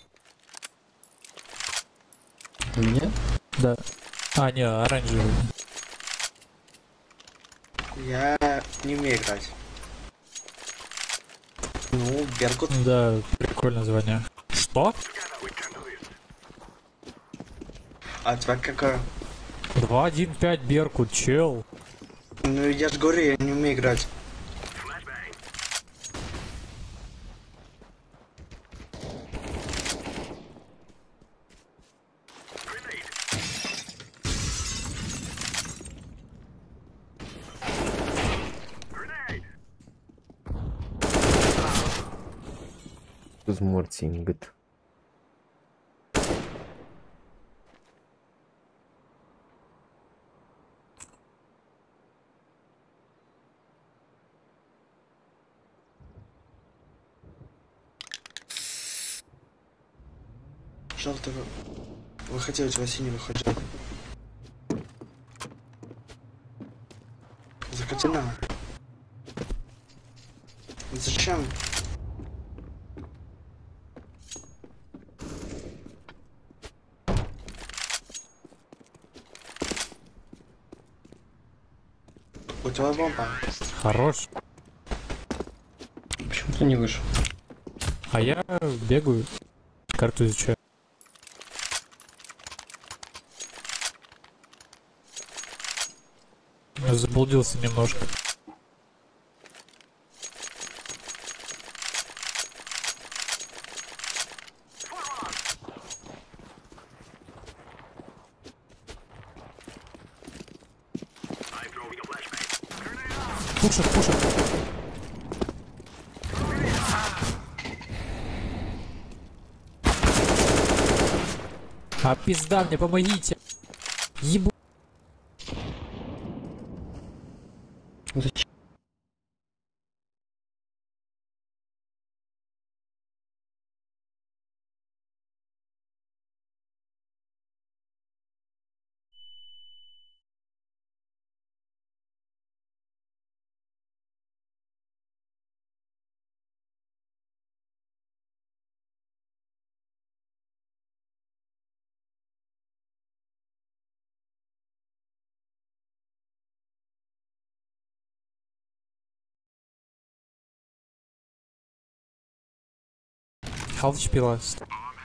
У меня? Да. А, не, оранжевый. Я не умею играть. Ну, Беркут. Да, прикольное звание. Что? А у тебя какая? 2.1.5 Беркут, чел. Ну я же говорю, я не умею играть. Мортингет. Желтый выходи, у тебя синий выходит. Заходи на. Зачем? У тебя бомба. Хорош. Почему ты не вышел? А я бегаю, карту изучаю. Я заблудился немножко. Пушит, пушит. А пизда мне, помогите. Ебу. Зачем? How HP last?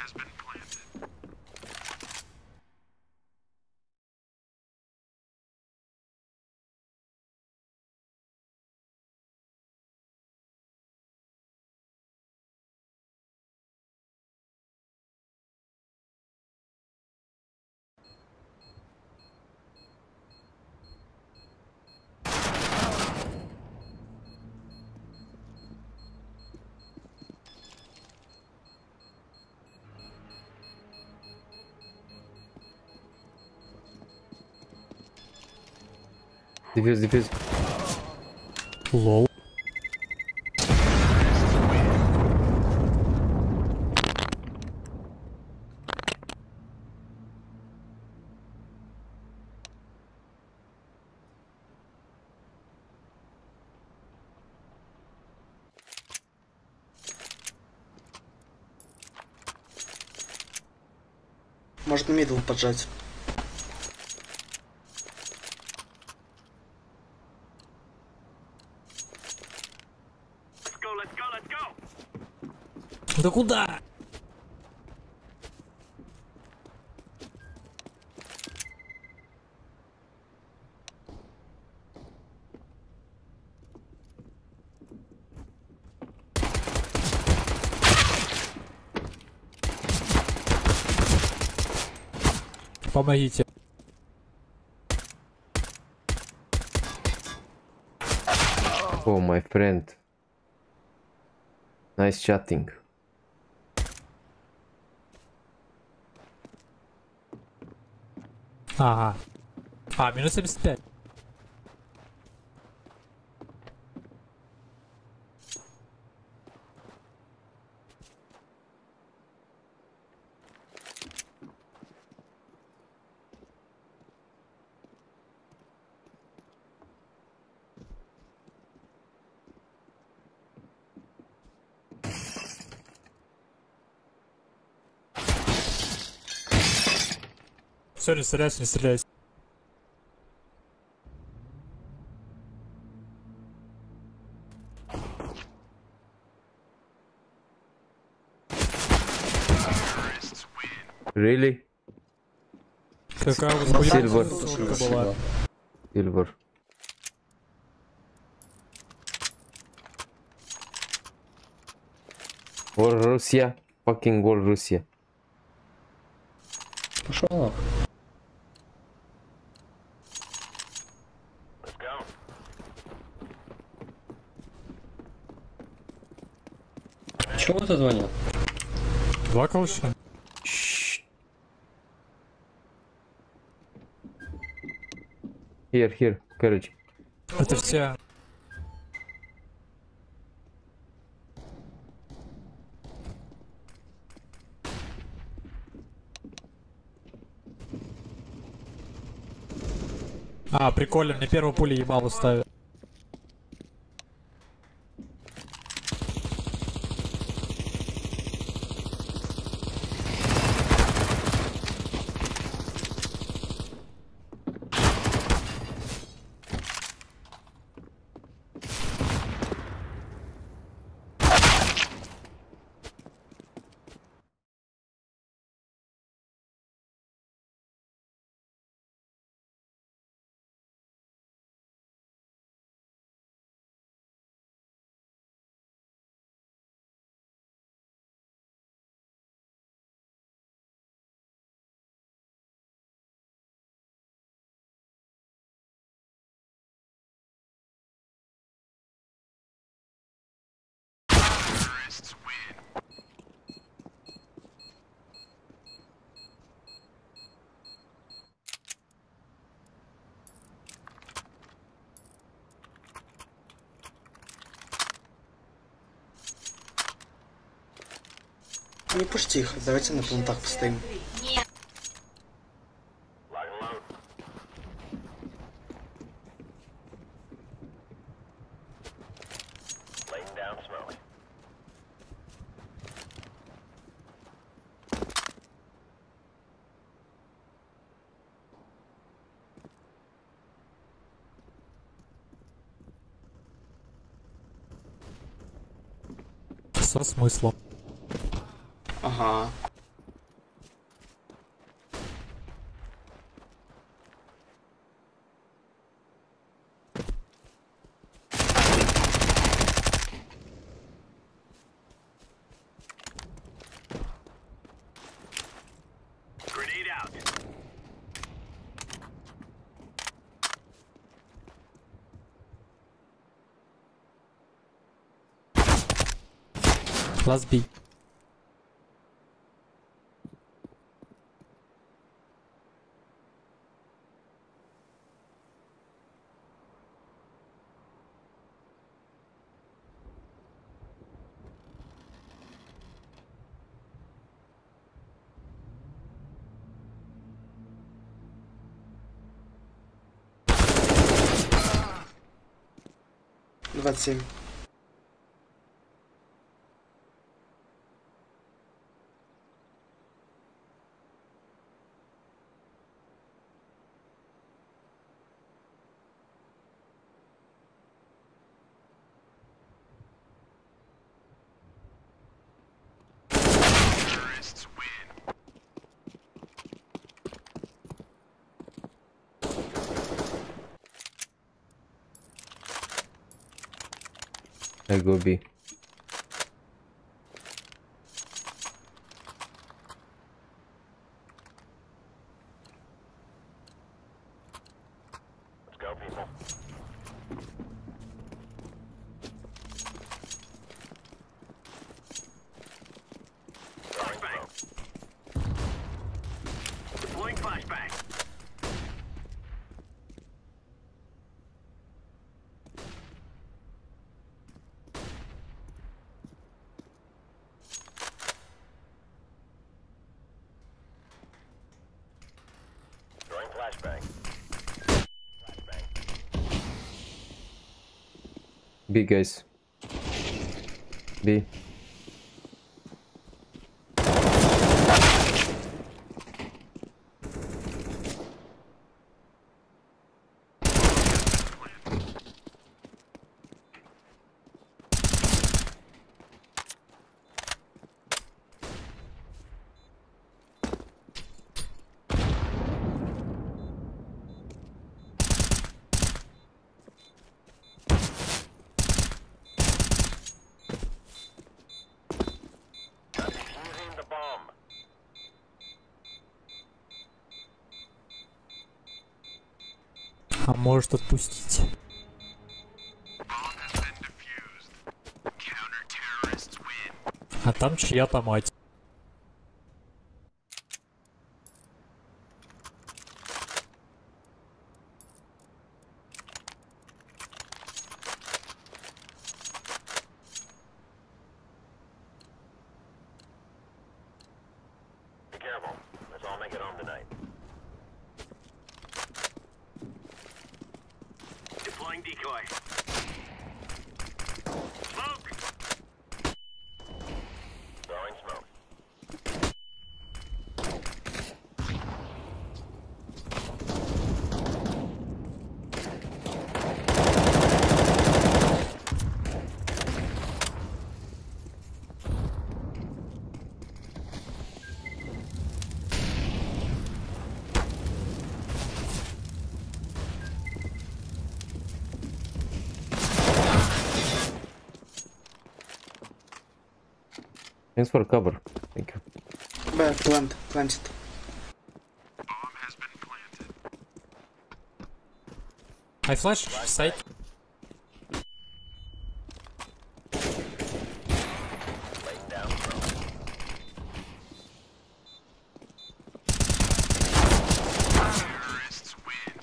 Дефьюз, дефьюз. Лол. Может мидл поджать. Да куда? Помогите. Oh, my friend. Nice chatting. Ага. А, минус 75. Все, не стреляйся, не стреляйся. Really? Какая у вас Silver. ссылка была? Silver. War Russia. Fucking War Russia. Пошел нахуй. Чего ты звонил? Два колча. Here, courage. Это все. А, прикольно, мне первую пулю ебало ставят. Не пушти их, давайте на плантах постоим. Со смыслом. Ага. Grenade out. Last B. Двадцать семь. I go B. Deploying flashbang. Throwing flashbang. B, guys. B. А может отпустить? А там чья-то мать. Be careful. Let's all make it home tonight. Deploying decoy. Smoke! Throwing smoke. Thanks for cover. Thank you. Planted. I flash side. Laying down smoke. Terrorists win.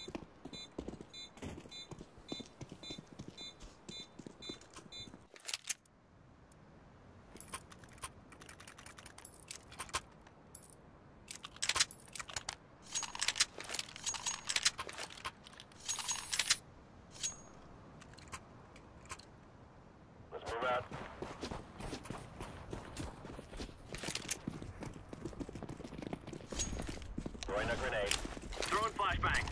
Let's move out. Throwing a grenade. Throwing flashbang.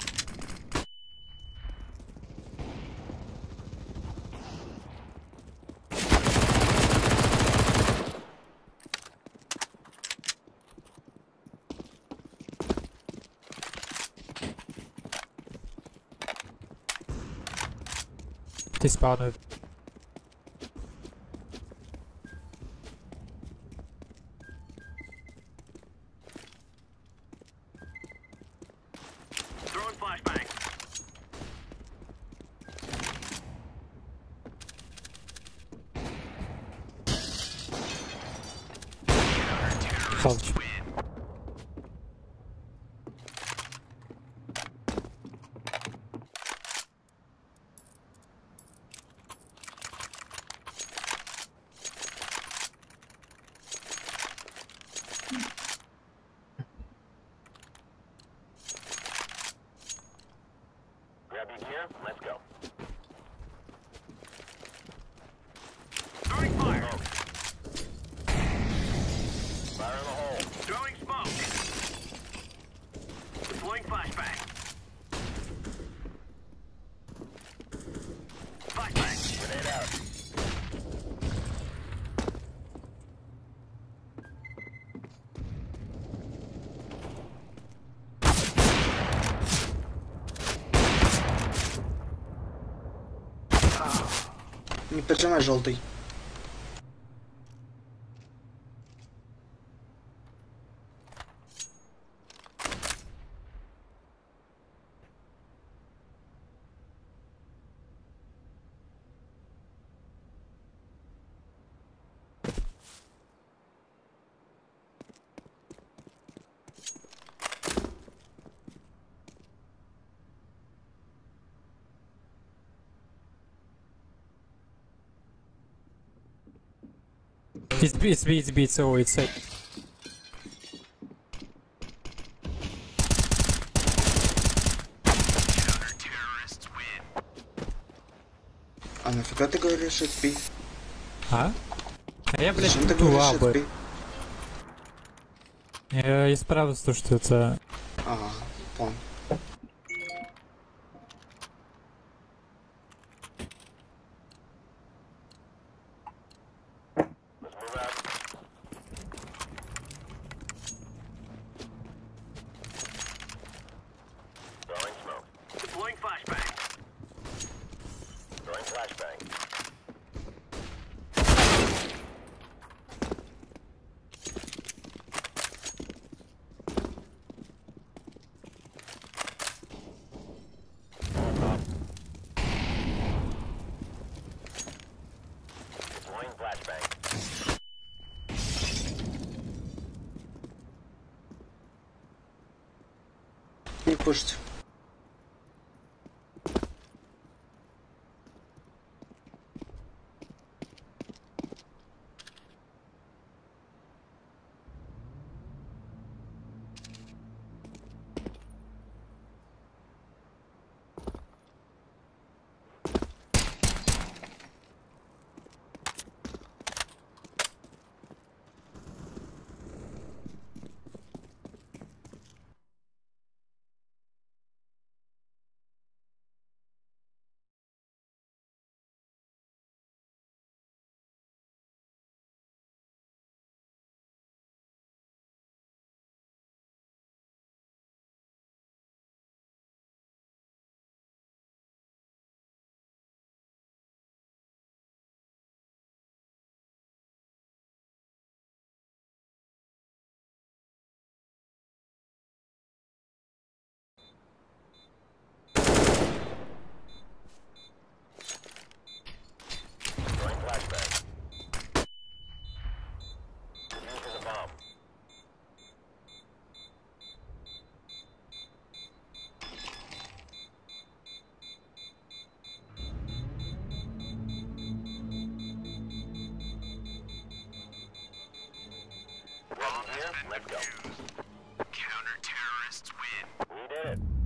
Ты спавнует. Throwing flashbang. Халч. Grab your gear. Let's go. Throwing fire. Fire in the hole. Throwing smoke. Deploying flashbang. Flashbang. Grenade out. Не поджимай желтый. It's B, so it's a... А нафига ты говоришь отбей? А? А я, блядь, Зачем ты ту говоришь абы. отбей? Я справился, то, что это... Ага, понял. Throwing smoke. Deploying flashbang. Throwing flashbang. Deploying flashbang. Не пушьте. Throwing flashbang. Using a bomb. Ready here? Let's go. Counter-terrorists win. We did it.